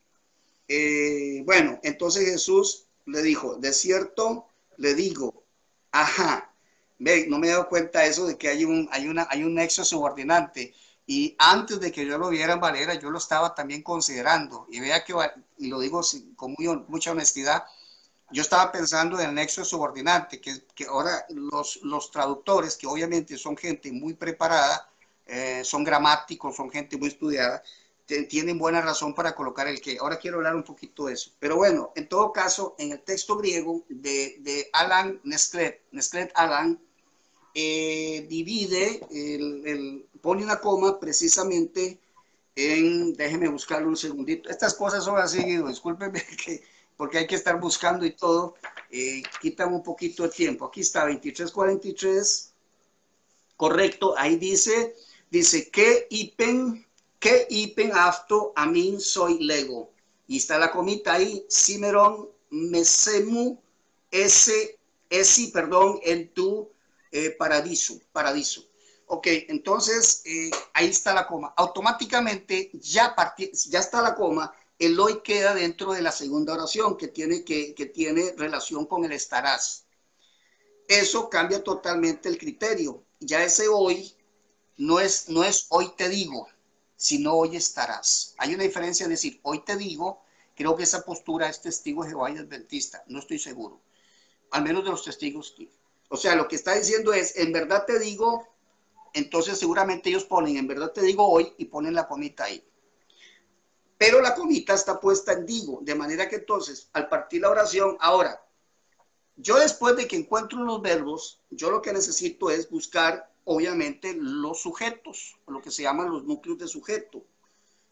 Eh, bueno, entonces Jesús le dijo, de cierto le digo, ajá, ve, no me he dado cuenta de eso de que hay un, hay una, hay un nexo subordinante, y antes de que yo lo viera en Valera, yo lo estaba también considerando, y vea que, y lo digo con muy, mucha honestidad, yo estaba pensando en el nexo subordinante, que, que ahora los, los traductores, que obviamente son gente muy preparada, eh, son gramáticos, son gente muy estudiada, tienen buena razón para colocar el que. Ahora quiero hablar un poquito de eso. Pero bueno, en todo caso, en el texto griego de, de Alan Nesklet, Nesklet Alan, eh, divide, el, el, pone una coma precisamente en, déjeme buscarlo un segundito. Estas cosas son así, discúlpenme, que, porque hay que estar buscando y todo, eh, quitan un poquito de tiempo. Aquí está, veintitrés cuarenta y tres, correcto, ahí dice, dice que ipen, que ipen afto a mí soy lego. Y está la comita ahí, Cimeron mesemu ese, ese, perdón, en tu eh, paradiso, paradiso. Ok, entonces eh, ahí está la coma. Automáticamente ya, partí, ya está la coma, el hoy queda dentro de la segunda oración que tiene, que, que tiene relación con el estarás. Eso cambia totalmente el criterio. Ya ese hoy no es, no es hoy te digo, sino hoy estarás. Hay una diferencia en decir hoy te digo. Creo que esa postura es testigo de Jehová y adventista, no estoy seguro, al menos de los testigos. O sea, lo que está diciendo es, en verdad te digo, entonces seguramente ellos ponen, en verdad te digo hoy, y ponen la comita ahí. Pero la comita está puesta en digo, de manera que entonces, al partir la oración, ahora, yo después de que encuentro los verbos, yo lo que necesito es buscar, obviamente, los sujetos, lo que se llaman los núcleos de sujeto.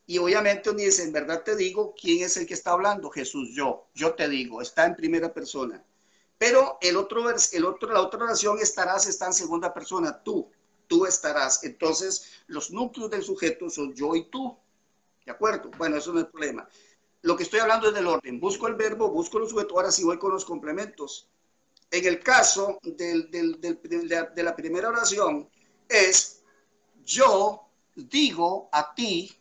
Y obviamente uno dice, en verdad te digo, ¿quién es el que está hablando? Jesús, yo, yo te digo, está en primera persona. Pero el otro, el otro, la otra oración, estarás, está en segunda persona, tú, tú estarás. Entonces, los núcleos del sujeto son yo y tú, ¿de acuerdo? Bueno, eso no es problema. Lo que estoy hablando es del orden. Busco el verbo, busco el sujeto, ahora sí voy con los complementos. En el caso del, del, del, de, la, de la primera oración, es yo digo a ti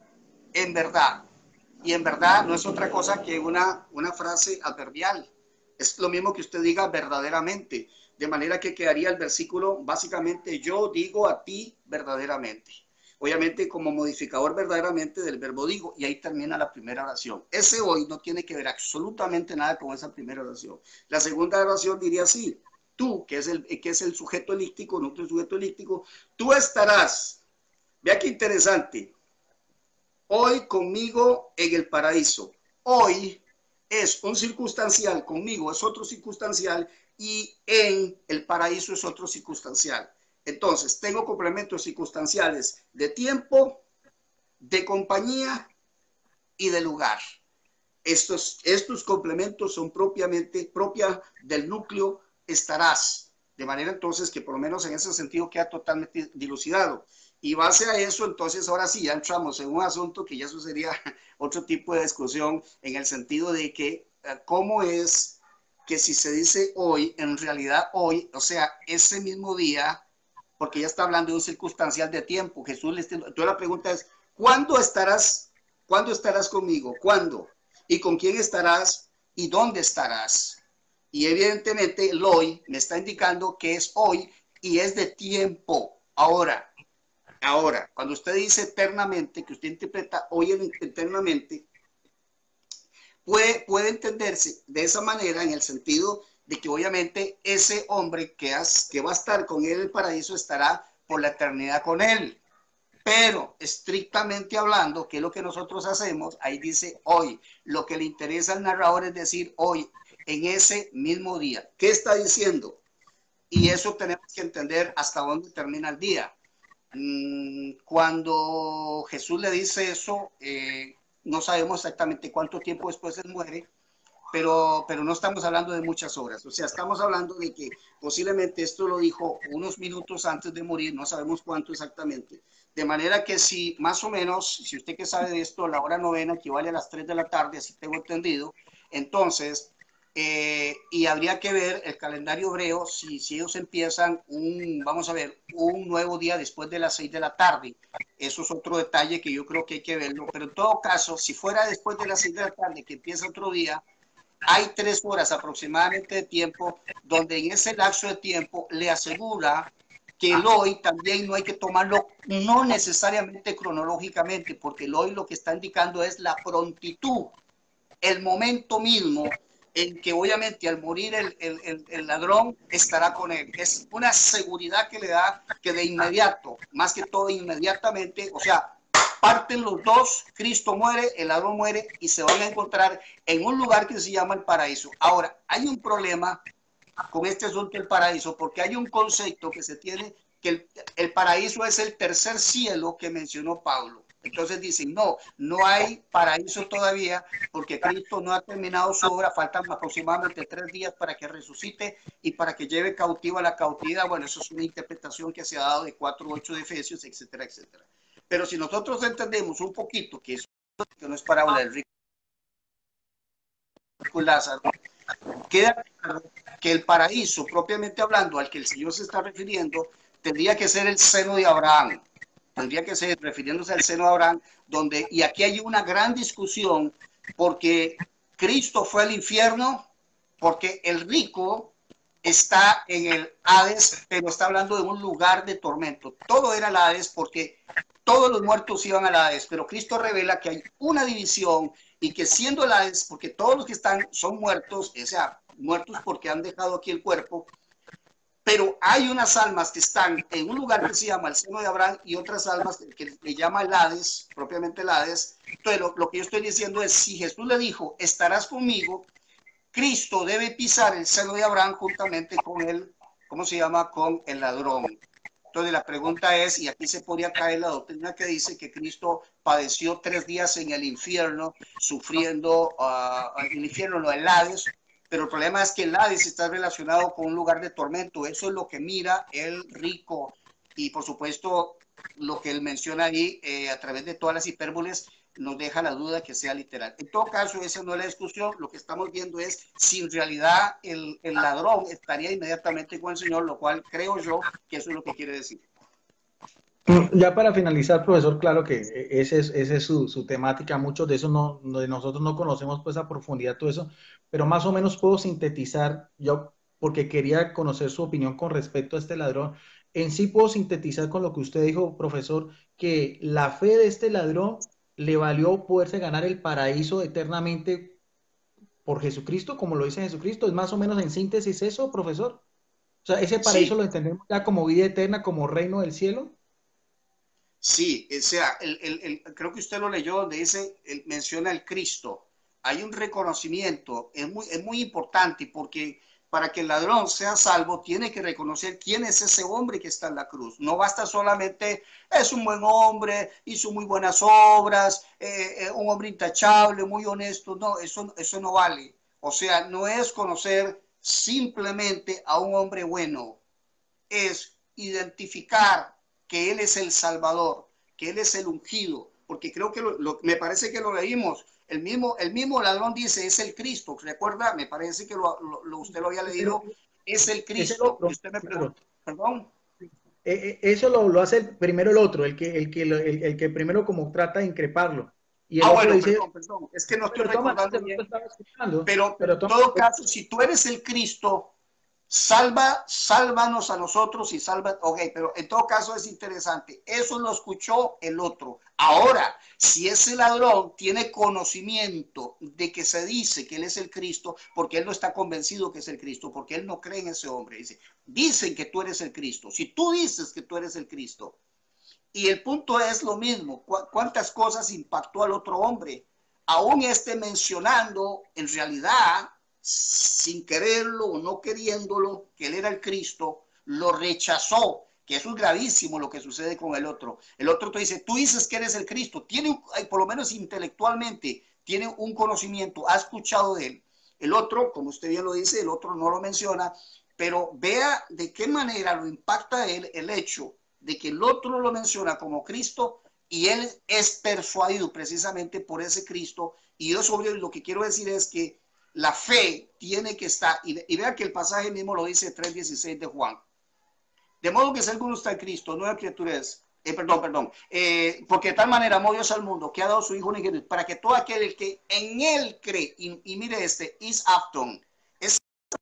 en verdad. Y en verdad no es otra cosa que una, una frase adverbial. Es lo mismo que usted diga verdaderamente. De manera que quedaría el versículo básicamente yo digo a ti verdaderamente. Obviamente como modificador verdaderamente del verbo digo. Y ahí termina la primera oración. Ese hoy no tiene que ver absolutamente nada con esa primera oración. La segunda oración diría así. Tú, que es el, que es el sujeto elíptico, no el sujeto elíptico, tú estarás. Vea qué interesante. Hoy conmigo en el paraíso. Hoy es un circunstancial, conmigo es otro circunstancial y en el paraíso es otro circunstancial. Entonces, tengo complementos circunstanciales de tiempo, de compañía y de lugar. Estos, estos complementos son propiamente propia del núcleo estarás. De manera entonces que por lo menos en ese sentido queda totalmente dilucidado. Y base a eso, entonces ahora sí ya entramos en un asunto que ya eso sería otro tipo de discusión en el sentido de que cómo es que si se dice hoy, en realidad hoy, o sea, ese mismo día, porque ya está hablando de un circunstancial de tiempo, Jesús le está, entonces la pregunta es, ¿cuándo estarás, ¿cuándo estarás conmigo? ¿Cuándo? ¿Y con quién estarás? ¿Y dónde estarás? Y evidentemente el hoy me está indicando que es hoy y es de tiempo. Ahora, Ahora, cuando usted dice eternamente, que usted interpreta hoy eternamente, puede, puede entenderse de esa manera en el sentido de que obviamente ese hombre que, has, que va a estar con él en el paraíso estará por la eternidad con él. Pero estrictamente hablando, ¿qué es lo que nosotros hacemos? Ahí dice hoy. Lo que le interesa al narrador es decir hoy, en ese mismo día. ¿Qué está diciendo? Y eso tenemos que entender hasta dónde termina el día. Cuando Jesús le dice eso, eh, no sabemos exactamente cuánto tiempo después él muere, pero, pero no estamos hablando de muchas horas. O sea, estamos hablando de que posiblemente esto lo dijo unos minutos antes de morir, no sabemos cuánto exactamente. De manera que si más o menos, si usted que sabe de esto, la hora novena equivale a las tres de la tarde, así tengo entendido, entonces... Eh, y habría que ver el calendario hebreo si, si ellos empiezan un, vamos a ver, un nuevo día después de las seis de la tarde. Eso es otro detalle que yo creo que hay que verlo. Pero en todo caso, si fuera después de las seis de la tarde que empieza otro día, hay tres horas aproximadamente de tiempo donde en ese lapso de tiempo le asegura que el hoy también no hay que tomarlo no necesariamente cronológicamente, porque el hoy lo que está indicando es la prontitud, el momento mismo en que obviamente al morir el, el, el, el ladrón estará con él. Es una seguridad que le da que de inmediato, más que todo inmediatamente, o sea, parten los dos, Cristo muere, el ladrón muere y se van a encontrar en un lugar que se llama el paraíso. Ahora, hay un problema con este asunto del paraíso porque hay un concepto que se tiene que el, el paraíso es el tercer cielo que mencionó Pablo. Entonces dicen, no, no hay paraíso todavía porque Cristo no ha terminado su obra, faltan aproximadamente tres días para que resucite y para que lleve cautiva la cautividad. Bueno, eso es una interpretación que se ha dado de cuatro ocho de Efesios, etcétera, etcétera. Pero si nosotros entendemos un poquito que eso que no es parábola del rico Lázaro, queda claro que el paraíso, propiamente hablando, al que el Señor se está refiriendo, tendría que ser el seno de Abraham. Tendría que ser refiriéndose al seno de Abraham, donde, y aquí hay una gran discusión, porque Cristo fue al infierno, porque el rico está en el Hades, pero está hablando de un lugar de tormento. Todo era el Hades porque todos los muertos iban al Hades, pero Cristo revela que hay una división y que siendo el Hades, porque todos los que están son muertos, o sea, muertos porque han dejado aquí el cuerpo, pero hay unas almas que están en un lugar que se llama el seno de Abraham y otras almas que, que le llama el Hades, propiamente el Hades. Entonces, lo, lo que yo estoy diciendo es, si Jesús le dijo, estarás conmigo, Cristo debe pisar el seno de Abraham juntamente con él, ¿cómo se llama? Con el ladrón. Entonces la pregunta es, y aquí se podría caer la doctrina que dice que Cristo padeció tres días en el infierno, sufriendo uh, en el infierno, no, el Hades, pero el problema es que el Hades está relacionado con un lugar de tormento. Eso es lo que mira el rico. Y por supuesto, lo que él menciona ahí, eh, a través de todas las hipérboles, nos deja la duda que sea literal. En todo caso, esa no es la discusión. Lo que estamos viendo es si en realidad el, el ladrón estaría inmediatamente con el Señor, lo cual creo yo que eso es lo que quiere decir. Ya para finalizar, profesor, claro que esa es, ese es su, su, temática. Muchos de eso no, de nosotros no conocemos pues a profundidad todo eso, pero más o menos puedo sintetizar, yo porque quería conocer su opinión con respecto a este ladrón. En sí puedo sintetizar con lo que usted dijo, profesor, que la fe de este ladrón le valió poderse ganar el paraíso eternamente por Jesucristo, como lo dice Jesucristo. Es más o menos en síntesis eso, profesor. O sea, ese paraíso Sí, lo entendemos ya como vida eterna, como reino del cielo. sí, o sea, el, el, el, creo que usted lo leyó donde dice, el, menciona el Cristo. Hay un reconocimiento, es muy, es muy importante porque para que el ladrón sea salvo tiene que reconocer quién es ese hombre que está en la cruz. No basta solamente, es un buen hombre, hizo muy buenas obras, eh, eh, un hombre intachable, muy honesto. No, eso, eso no vale. O sea, no es conocer simplemente a un hombre bueno, es identificar que Él es el Salvador, que Él es el ungido, porque creo que lo, lo, me parece que lo leímos. El mismo, el mismo ladrón dice, es el Cristo. ¿Recuerda? Me parece que lo, lo, usted lo había leído. Es el Es el Cristo. Y otro, usted me claro. pregunta, perdón. Eh, eh, eso lo, lo hace el, primero el otro, el que, el, que, el, el que primero como trata de increparlo. Y el Ah, otro bueno, dice, perdón, perdón. Es que no estoy pero de todas maneras recordando el otro bien. estaba escuchando, Pero, pero pero en de todo todas caso, si tú eres el Cristo, salva, sálvanos a nosotros y salva, ok, pero en todo caso es interesante, eso lo escuchó el otro. Ahora, si ese ladrón tiene conocimiento de que se dice que él es el Cristo, porque él no está convencido que es el Cristo, porque él no cree en ese hombre, dice, dicen que tú eres el Cristo, si tú dices que tú eres el Cristo, y el punto es lo mismo, ¿cu cuántas cosas impactó al otro hombre? Aún este mencionando, en realidad, sin quererlo o no queriéndolo, que él era el Cristo, lo rechazó, que eso es gravísimo lo que sucede con el otro. El otro te dice, tú dices que eres el Cristo, tiene, por lo menos intelectualmente, tiene un conocimiento, ha escuchado de él. El otro, como usted bien lo dice, el otro no lo menciona, pero vea de qué manera lo impacta a él el hecho de que el otro lo menciona como Cristo y él es persuadido precisamente por ese Cristo. Y yo sobre lo que quiero decir es que la fe tiene que estar, y, y vea que el pasaje mismo lo dice tres dieciséis de Juan. De modo que si alguno está en Cristo, nueva criatura es, eh, perdón, perdón, eh, porque de tal manera amó Dios al mundo que ha dado su Hijo unigénito para que todo aquel que en él cree, y, y mire este, is apton, es,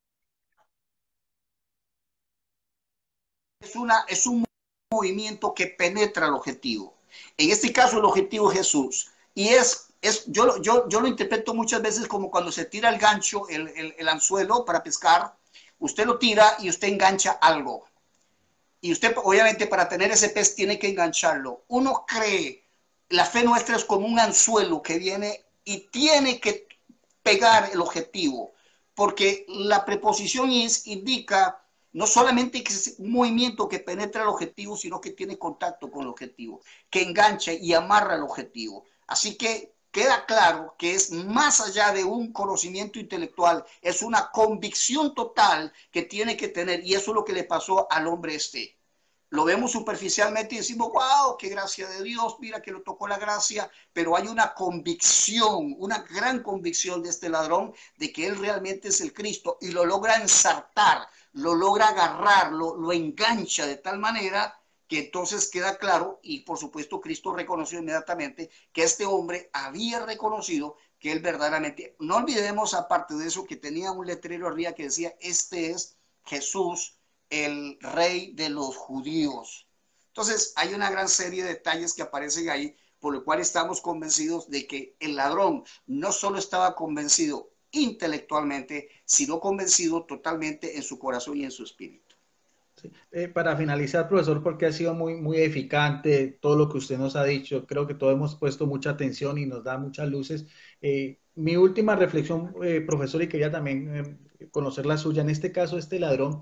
es, una, es un movimiento que penetra el objetivo. En este caso el objetivo es Jesús. Y es, es yo, yo, yo lo interpreto muchas veces como cuando se tira el gancho, el, el, el anzuelo para pescar, usted lo tira y usted engancha algo. Y usted obviamente para tener ese pez tiene que engancharlo. Uno cree, la fe nuestra es como un anzuelo que viene y tiene que pegar el objetivo, porque la preposición is indica no solamente que es un movimiento que penetra el objetivo, sino que tiene contacto con el objetivo, que engancha y amarra el objetivo. Así que queda claro que es más allá de un conocimiento intelectual, es una convicción total que tiene que tener, y eso es lo que le pasó al hombre este. Lo vemos superficialmente y decimos, wow, qué gracia de Dios, mira que lo tocó la gracia, pero hay una convicción, una gran convicción de este ladrón de que él realmente es el Cristo y lo logra ensartar, lo logra agarrar, lo, lo engancha de tal manera que entonces queda claro, y por supuesto Cristo reconoció inmediatamente que este hombre había reconocido que él verdaderamente, no olvidemos aparte de eso que tenía un letrero arriba que decía, este es Jesús, el rey de los judíos. Entonces hay una gran serie de detalles que aparecen ahí, por lo cual estamos convencidos de que el ladrón no solo estaba convencido intelectualmente, sino convencido totalmente en su corazón y en su espíritu. Sí. Eh, para finalizar, profesor, porque ha sido muy, muy edificante todo lo que usted nos ha dicho. Creo que todos hemos puesto mucha atención y nos da muchas luces. Eh, mi última reflexión, eh, profesor, y quería también eh, conocer la suya. En este caso, este ladrón,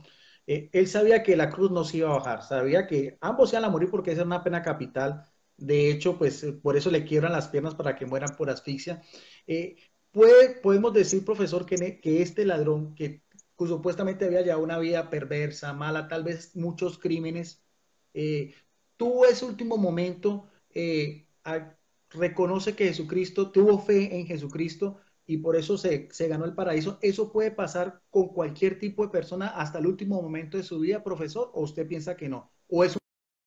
Eh, él sabía que la cruz no se iba a bajar, sabía que ambos iban a morir porque esa es una pena capital. De hecho, pues eh, por eso le quiebran las piernas para que mueran por asfixia. Eh, puede, podemos decir, profesor, que, ne- que este ladrón, que pues, supuestamente había llevado una vida perversa, mala, tal vez muchos crímenes, eh, tuvo ese último momento, eh, a- reconoce que Jesucristo, tuvo fe en Jesucristo y por eso se, se ganó el paraíso. ¿Eso puede pasar con cualquier tipo de persona hasta el último momento de su vida, profesor? ¿O usted piensa que no? ¿O es un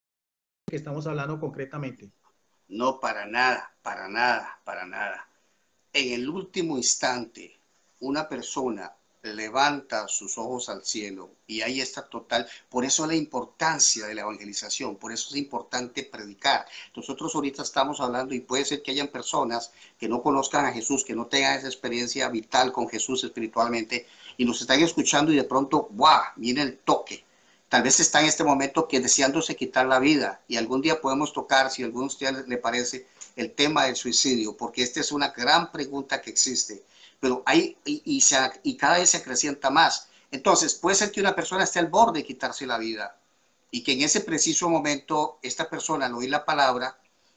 que estamos hablando concretamente? No, para nada, para nada, para nada. En el último instante, una persona levanta sus ojos al cielo y ahí está total. Por eso la importancia de la evangelización, por eso es importante predicar. Nosotros ahorita estamos hablando y puede ser que hayan personas que no conozcan a Jesús, que no tengan esa experiencia vital con Jesús espiritualmente y nos están escuchando y de pronto, ¡guau!, viene el toque. Tal vez está en este momento que deseándose quitar la vida y algún día podemos tocar, si a alguno de ustedes le parece, el tema del suicidio, porque esta es una gran pregunta que existe, pero hay y, y, se, y cada vez se acrecienta más. Entonces, puede ser que una persona esté al borde de quitarse la vida y que en ese preciso momento esta persona, al oír la palabra,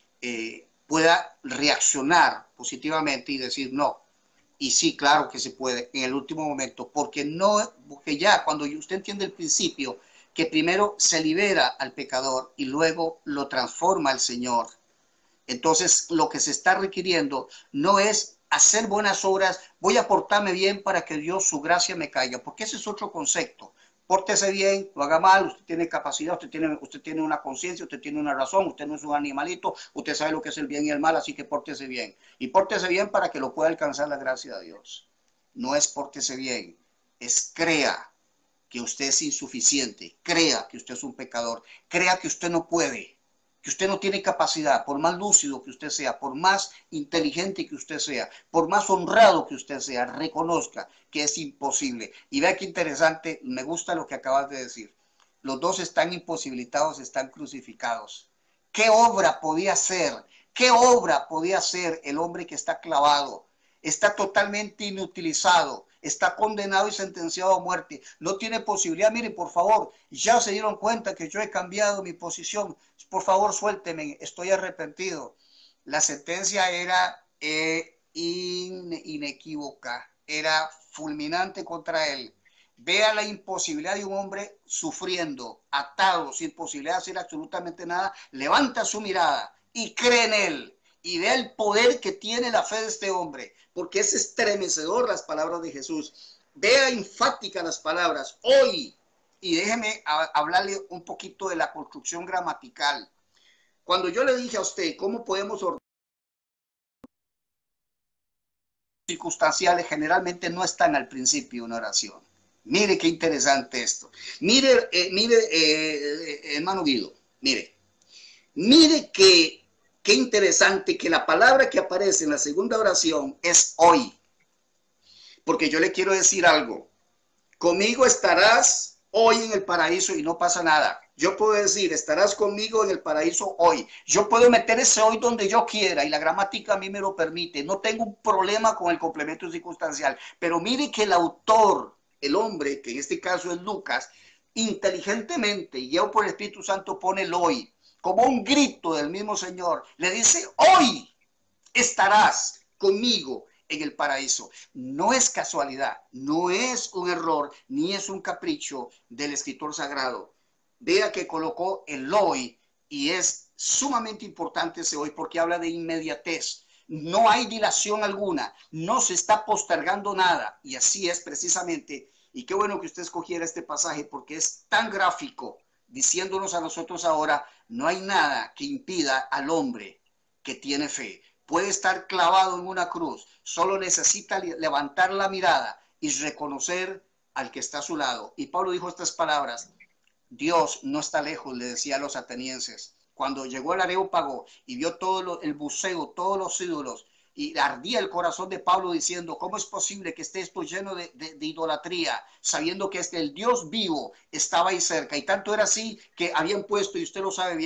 eh, pueda reaccionar positivamente y decir no. Y sí, claro que se puede en el último momento, porque no, porque ya cuando usted entiende el principio, que primero se libera al pecador y luego lo transforma el Señor. Entonces, lo que se está requiriendo no es hacer buenas obras, voy a portarme bien para que Dios, su gracia, me caiga, porque ese es otro concepto. Pórtese bien, no haga mal, usted tiene capacidad, usted tiene, usted tiene una conciencia, usted tiene una razón, usted no es un animalito, usted sabe lo que es el bien y el mal, así que pórtese bien. Y pórtese bien para que lo pueda alcanzar la gracia de Dios. No es pórtese bien, es crea que usted es insuficiente, crea que usted es un pecador, crea que usted no puede, que usted no tiene capacidad, por más lúcido que usted sea, por más inteligente que usted sea, por más honrado que usted sea, reconozca que es imposible. Y vea qué interesante, me gusta lo que acabas de decir. Los dos están imposibilitados, están crucificados. ¿Qué obra podía hacer? ¿Qué obra podía hacer el hombre que está clavado? Está totalmente inutilizado, está condenado y sentenciado a muerte, no tiene posibilidad. Mire, por favor, ya se dieron cuenta que yo he cambiado mi posición, por favor suélteme, estoy arrepentido. La sentencia era eh, in, inequívoca, era fulminante contra él. Vea la imposibilidad de un hombre sufriendo, atado, sin posibilidad de hacer absolutamente nada, levanta su mirada y cree en él y vea el poder que tiene la fe de este hombre, porque es estremecedor las palabras de Jesús. Vea enfática las palabras, hoy, y déjeme hablarle un poquito de la construcción gramatical. Cuando yo le dije a usted cómo podemos ordenar circunstanciales, generalmente no están al principio de una oración. Mire qué interesante esto. Mire, eh, mire, eh, hermano Guido, mire, mire que qué interesante que la palabra que aparece en la segunda oración es hoy. Porque yo le quiero decir algo. Conmigo estarás hoy en el paraíso y no pasa nada. Yo puedo decir, estarás conmigo en el paraíso hoy. Yo puedo meter ese hoy donde yo quiera y la gramática a mí me lo permite. No tengo un problema con el complemento circunstancial. Pero mire que el autor, el hombre, que en este caso es Lucas, inteligentemente, guiado por el Espíritu Santo, pone el hoy como un grito del mismo Señor. Le dice, hoy estarás conmigo en el paraíso. No es casualidad, no es un error, ni es un capricho del escritor sagrado. Vea que colocó el hoy y es sumamente importante ese hoy porque habla de inmediatez. No hay dilación alguna, no se está postergando nada y así es precisamente. Y qué bueno que usted escogiera este pasaje porque es tan gráfico, diciéndonos a nosotros ahora, no hay nada que impida al hombre que tiene fe. Puede estar clavado en una cruz, solo necesita levantar la mirada y reconocer al que está a su lado. Y Pablo dijo estas palabras, Dios no está lejos, le decía a los atenienses. Cuando llegó el Areópago y vio todo lo, el buceo, todos los ídolos, y ardía el corazón de Pablo diciendo, ¿cómo es posible que esté esto lleno de, de, de idolatría, sabiendo que este, el Dios vivo estaba ahí cerca? Y tanto era así que habían puesto, y usted lo sabe bien,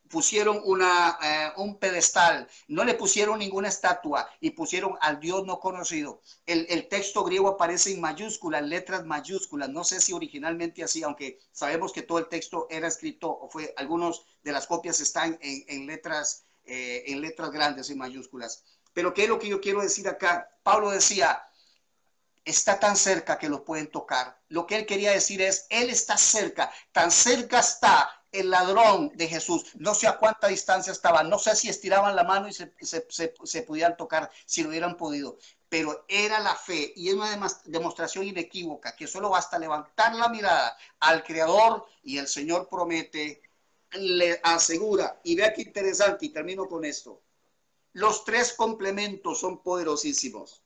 pusieron una, eh, un pedestal, no le pusieron ninguna estatua y pusieron al Dios no conocido. El, el texto griego aparece en mayúsculas, letras mayúsculas. No sé si originalmente así, aunque sabemos que todo el texto era escrito, o fue, algunos de las copias están en, en letras, eh, en letras grandes y mayúsculas. Pero ¿qué es lo que yo quiero decir acá? Pablo decía, está tan cerca que lo pueden tocar. Lo que él quería decir es, él está cerca, tan cerca está el ladrón de Jesús. No sé a cuánta distancia estaba, no sé si estiraban la mano y se, se, se, se pudieran tocar, si lo hubieran podido, pero era la fe y es una demostración inequívoca que solo basta levantar la mirada al Creador y el Señor promete, le asegura, y vea qué interesante, y termino con esto, los tres complementos son poderosísimos.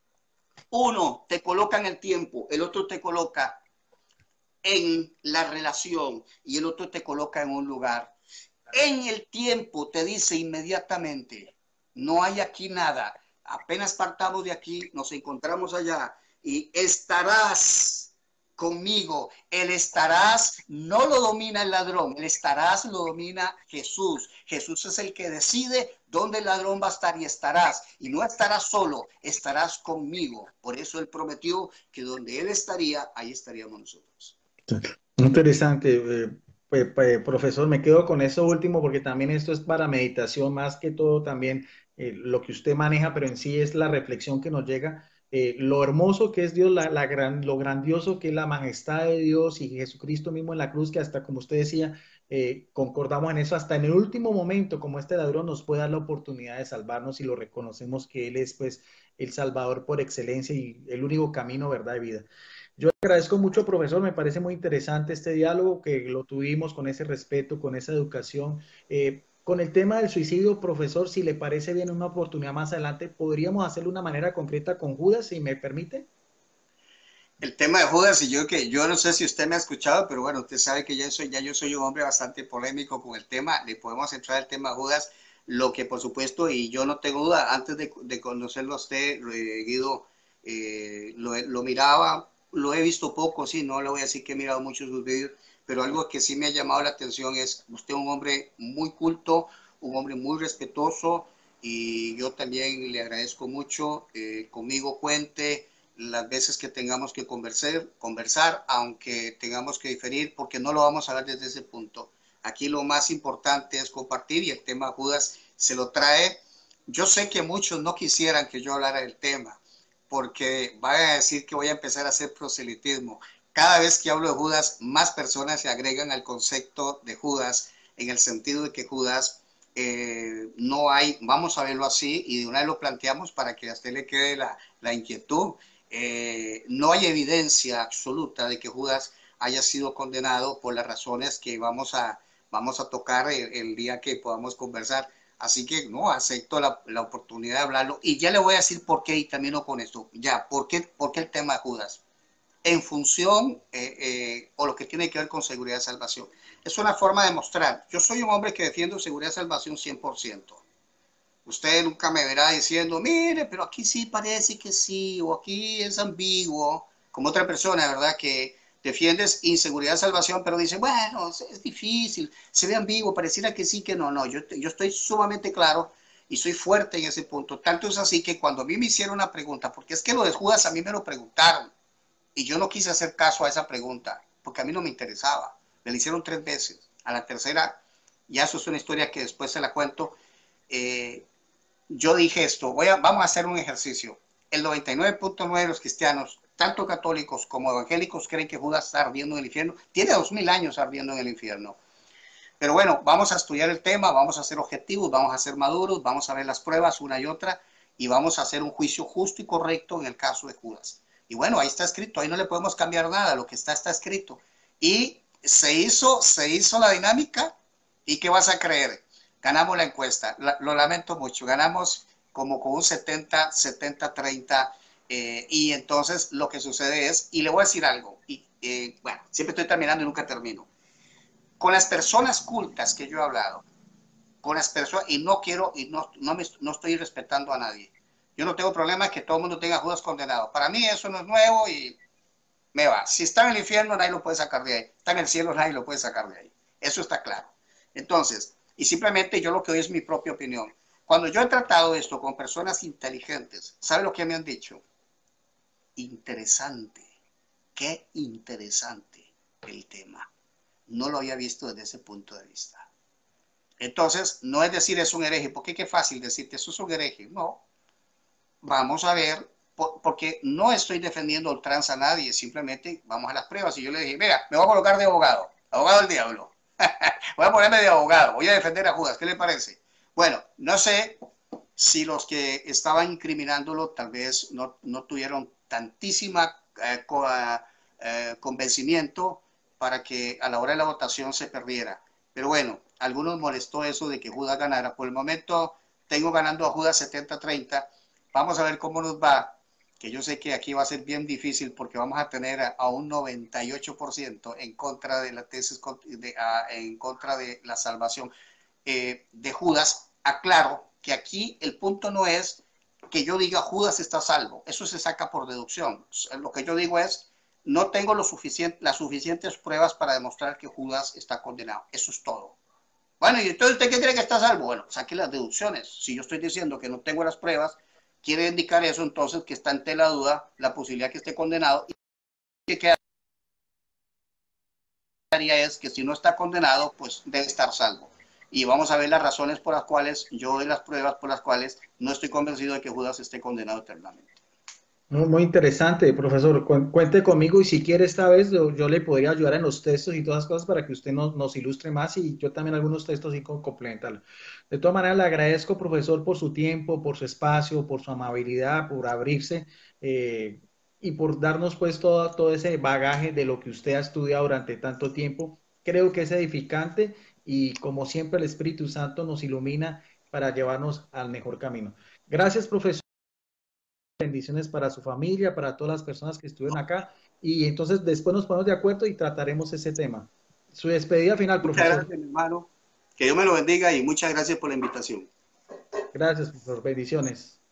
Uno te coloca en el tiempo, el otro te coloca en la relación y el otro te coloca en un lugar. En el tiempo te dice inmediatamente, no hay aquí nada, apenas partamos de aquí, nos encontramos allá y estarás conmigo. El estarás no lo domina el ladrón, el estarás lo domina Jesús. Jesús es el que decide dónde el ladrón va a estar y estarás. Y no estarás solo, estarás conmigo. Por eso él prometió que donde él estaría, ahí estaríamos nosotros. Interesante, eh, pues, pues, profesor, me quedo con eso último porque también esto es para meditación, más que todo también eh, lo que usted maneja, pero en sí es la reflexión que nos llega, eh, lo hermoso que es Dios, la, la gran, lo grandioso que es la majestad de Dios y Jesucristo mismo en la cruz, que hasta como usted decía, eh, concordamos en eso, hasta en el último momento, como este ladrón nos puede dar la oportunidad de salvarnos y lo reconocemos que Él es pues el Salvador por excelencia y el único camino, verdad y vida. Yo agradezco mucho, profesor, me parece muy interesante este diálogo que lo tuvimos con ese respeto, con esa educación. Eh, con el tema del suicidio, profesor, si le parece bien una oportunidad más adelante, podríamos hacerlo de una manera concreta con Judas, si me permite. El tema de Judas, y yo que yo no sé si usted me ha escuchado, pero bueno, usted sabe que ya soy, ya yo soy un hombre bastante polémico con el tema, le podemos entrar al tema de Judas, lo que por supuesto, y yo no tengo duda, antes de, de conocerlo a usted, eh, Guido, eh, lo, lo miraba, lo he visto poco, sí, no le voy a decir que he mirado muchos sus vídeos, pero algo que sí me ha llamado la atención es usted un hombre muy culto, un hombre muy respetuoso, y yo también le agradezco mucho, eh, conmigo cuente las veces que tengamos que conversar, conversar, aunque tengamos que diferir, porque no lo vamos a ver desde ese punto. Aquí lo más importante es compartir y el tema Judas se lo trae. Yo sé que muchos no quisieran que yo hablara del tema, porque van a decir que voy a empezar a hacer proselitismo. Cada vez que hablo de Judas, más personas se agregan al concepto de Judas, en el sentido de que Judas eh, no hay, vamos a verlo así, y de una vez lo planteamos para que a usted le quede la, la inquietud. Eh, no hay evidencia absoluta de que Judas haya sido condenado por las razones que vamos a, vamos a tocar el, el día que podamos conversar. Así que no, acepto la, la, oportunidad de hablarlo y ya le voy a decir por qué y termino con esto. Ya, ¿por qué, por qué el tema de Judas? En función eh, eh, o lo que tiene que ver con seguridad de salvación. Es una forma de mostrar. Yo soy un hombre que defiendo seguridad de salvación cien por ciento. Usted nunca me verá diciendo, mire, pero aquí sí parece que sí, o aquí es ambiguo, como otra persona, ¿verdad? Que defiendes inseguridad de salvación, pero dice, bueno, es difícil, se ve ambiguo, pareciera que sí, que no, no, yo, yo estoy sumamente claro y soy fuerte en ese punto. Tanto es así que cuando a mí me hicieron una pregunta, porque es que lo de Judas a mí me lo preguntaron, y yo no quise hacer caso a esa pregunta, porque a mí no me interesaba. Me la hicieron tres veces. A la tercera, ya eso es una historia que después se la cuento, eh, yo dije esto, voy a, vamos a hacer un ejercicio. El noventa y nueve punto nueve de los cristianos, tanto católicos como evangélicos, creen que Judas está ardiendo en el infierno. Tiene dos mil años ardiendo en el infierno. Pero bueno, vamos a estudiar el tema, vamos a ser objetivos, vamos a ser maduros, vamos a ver las pruebas una y otra y vamos a hacer un juicio justo y correcto en el caso de Judas. Y bueno, ahí está escrito, ahí no le podemos cambiar nada, lo que está está escrito. Y se hizo, se hizo la dinámica y ¿qué vas a creer? Ganamos la encuesta, la, lo lamento mucho, ganamos como con un setenta, setenta, treinta, eh, y entonces lo que sucede es, y le voy a decir algo, y eh, bueno, siempre estoy terminando y nunca termino, con las personas cultas que yo he hablado, con las personas, y no quiero, y no, no, me, no estoy respetando a nadie, yo no tengo problema que todo el mundo tenga Judas condenado, para mí eso no es nuevo y me va, si está en el infierno nadie lo puede sacar de ahí, está en el cielo nadie lo puede sacar de ahí, eso está claro. Entonces, Y simplemente yo lo que doy es mi propia opinión. Cuando yo he tratado esto con personas inteligentes, ¿sabe lo que me han dicho? Interesante, qué interesante el tema. No lo había visto desde ese punto de vista. Entonces, no es decir es un hereje, porque qué fácil decirte eso es un hereje. No, vamos a ver, porque no estoy defendiendo ultranza a nadie, simplemente vamos a las pruebas. Y yo le dije, mira, me voy a colocar de abogado, abogado del diablo. Voy a ponerme de abogado, voy a defender a Judas, ¿qué le parece? Bueno, no sé si los que estaban incriminándolo tal vez no, no tuvieron tantísima eh, co eh, convencimiento para que a la hora de la votación se perdiera. Pero bueno, a algunos molestó eso de que Judas ganara. Por el momento tengo ganando a Judas setenta a treinta. Vamos a ver cómo nos va, que yo sé que aquí va a ser bien difícil porque vamos a tener a, a un noventa y ocho por ciento en contra de la tesis, de, a, en contra de la salvación eh, de Judas. Aclaro que aquí el punto no es que yo diga Judas está salvo, eso se saca por deducción. Lo que yo digo es, no tengo lo suficiente, las suficientes pruebas para demostrar que Judas está condenado, eso es todo. Bueno, ¿y entonces usted qué cree que está salvo? Bueno, saque las deducciones. Si yo estoy diciendo que no tengo las pruebas, quiere indicar eso entonces que está ante la duda la posibilidad que esté condenado. Y que quedaría es que si no está condenado, pues debe estar salvo. Y vamos a ver las razones por las cuales, yo doy las pruebas por las cuales no estoy convencido de que Judas esté condenado eternamente. Muy, muy interesante, profesor. Cu- Cuente conmigo y si quiere esta vez yo, yo le podría ayudar en los textos y todas las cosas para que usted nos, nos ilustre más y yo también algunos textos y co- complementarlo. De todas maneras, le agradezco, profesor, por su tiempo, por su espacio, por su amabilidad, por abrirse eh, y por darnos pues todo, todo ese bagaje de lo que usted ha estudiado durante tanto tiempo. Creo que es edificante y como siempre el Espíritu Santo nos ilumina para llevarnos al mejor camino. Gracias, profesor. Bendiciones para su familia, para todas las personas que estuvieron acá. Y entonces después nos ponemos de acuerdo y trataremos ese tema. Su despedida final, Muchas profesor. gracias, mi hermano. Que Dios me lo bendiga y muchas gracias por la invitación. Gracias, profesor. Bendiciones.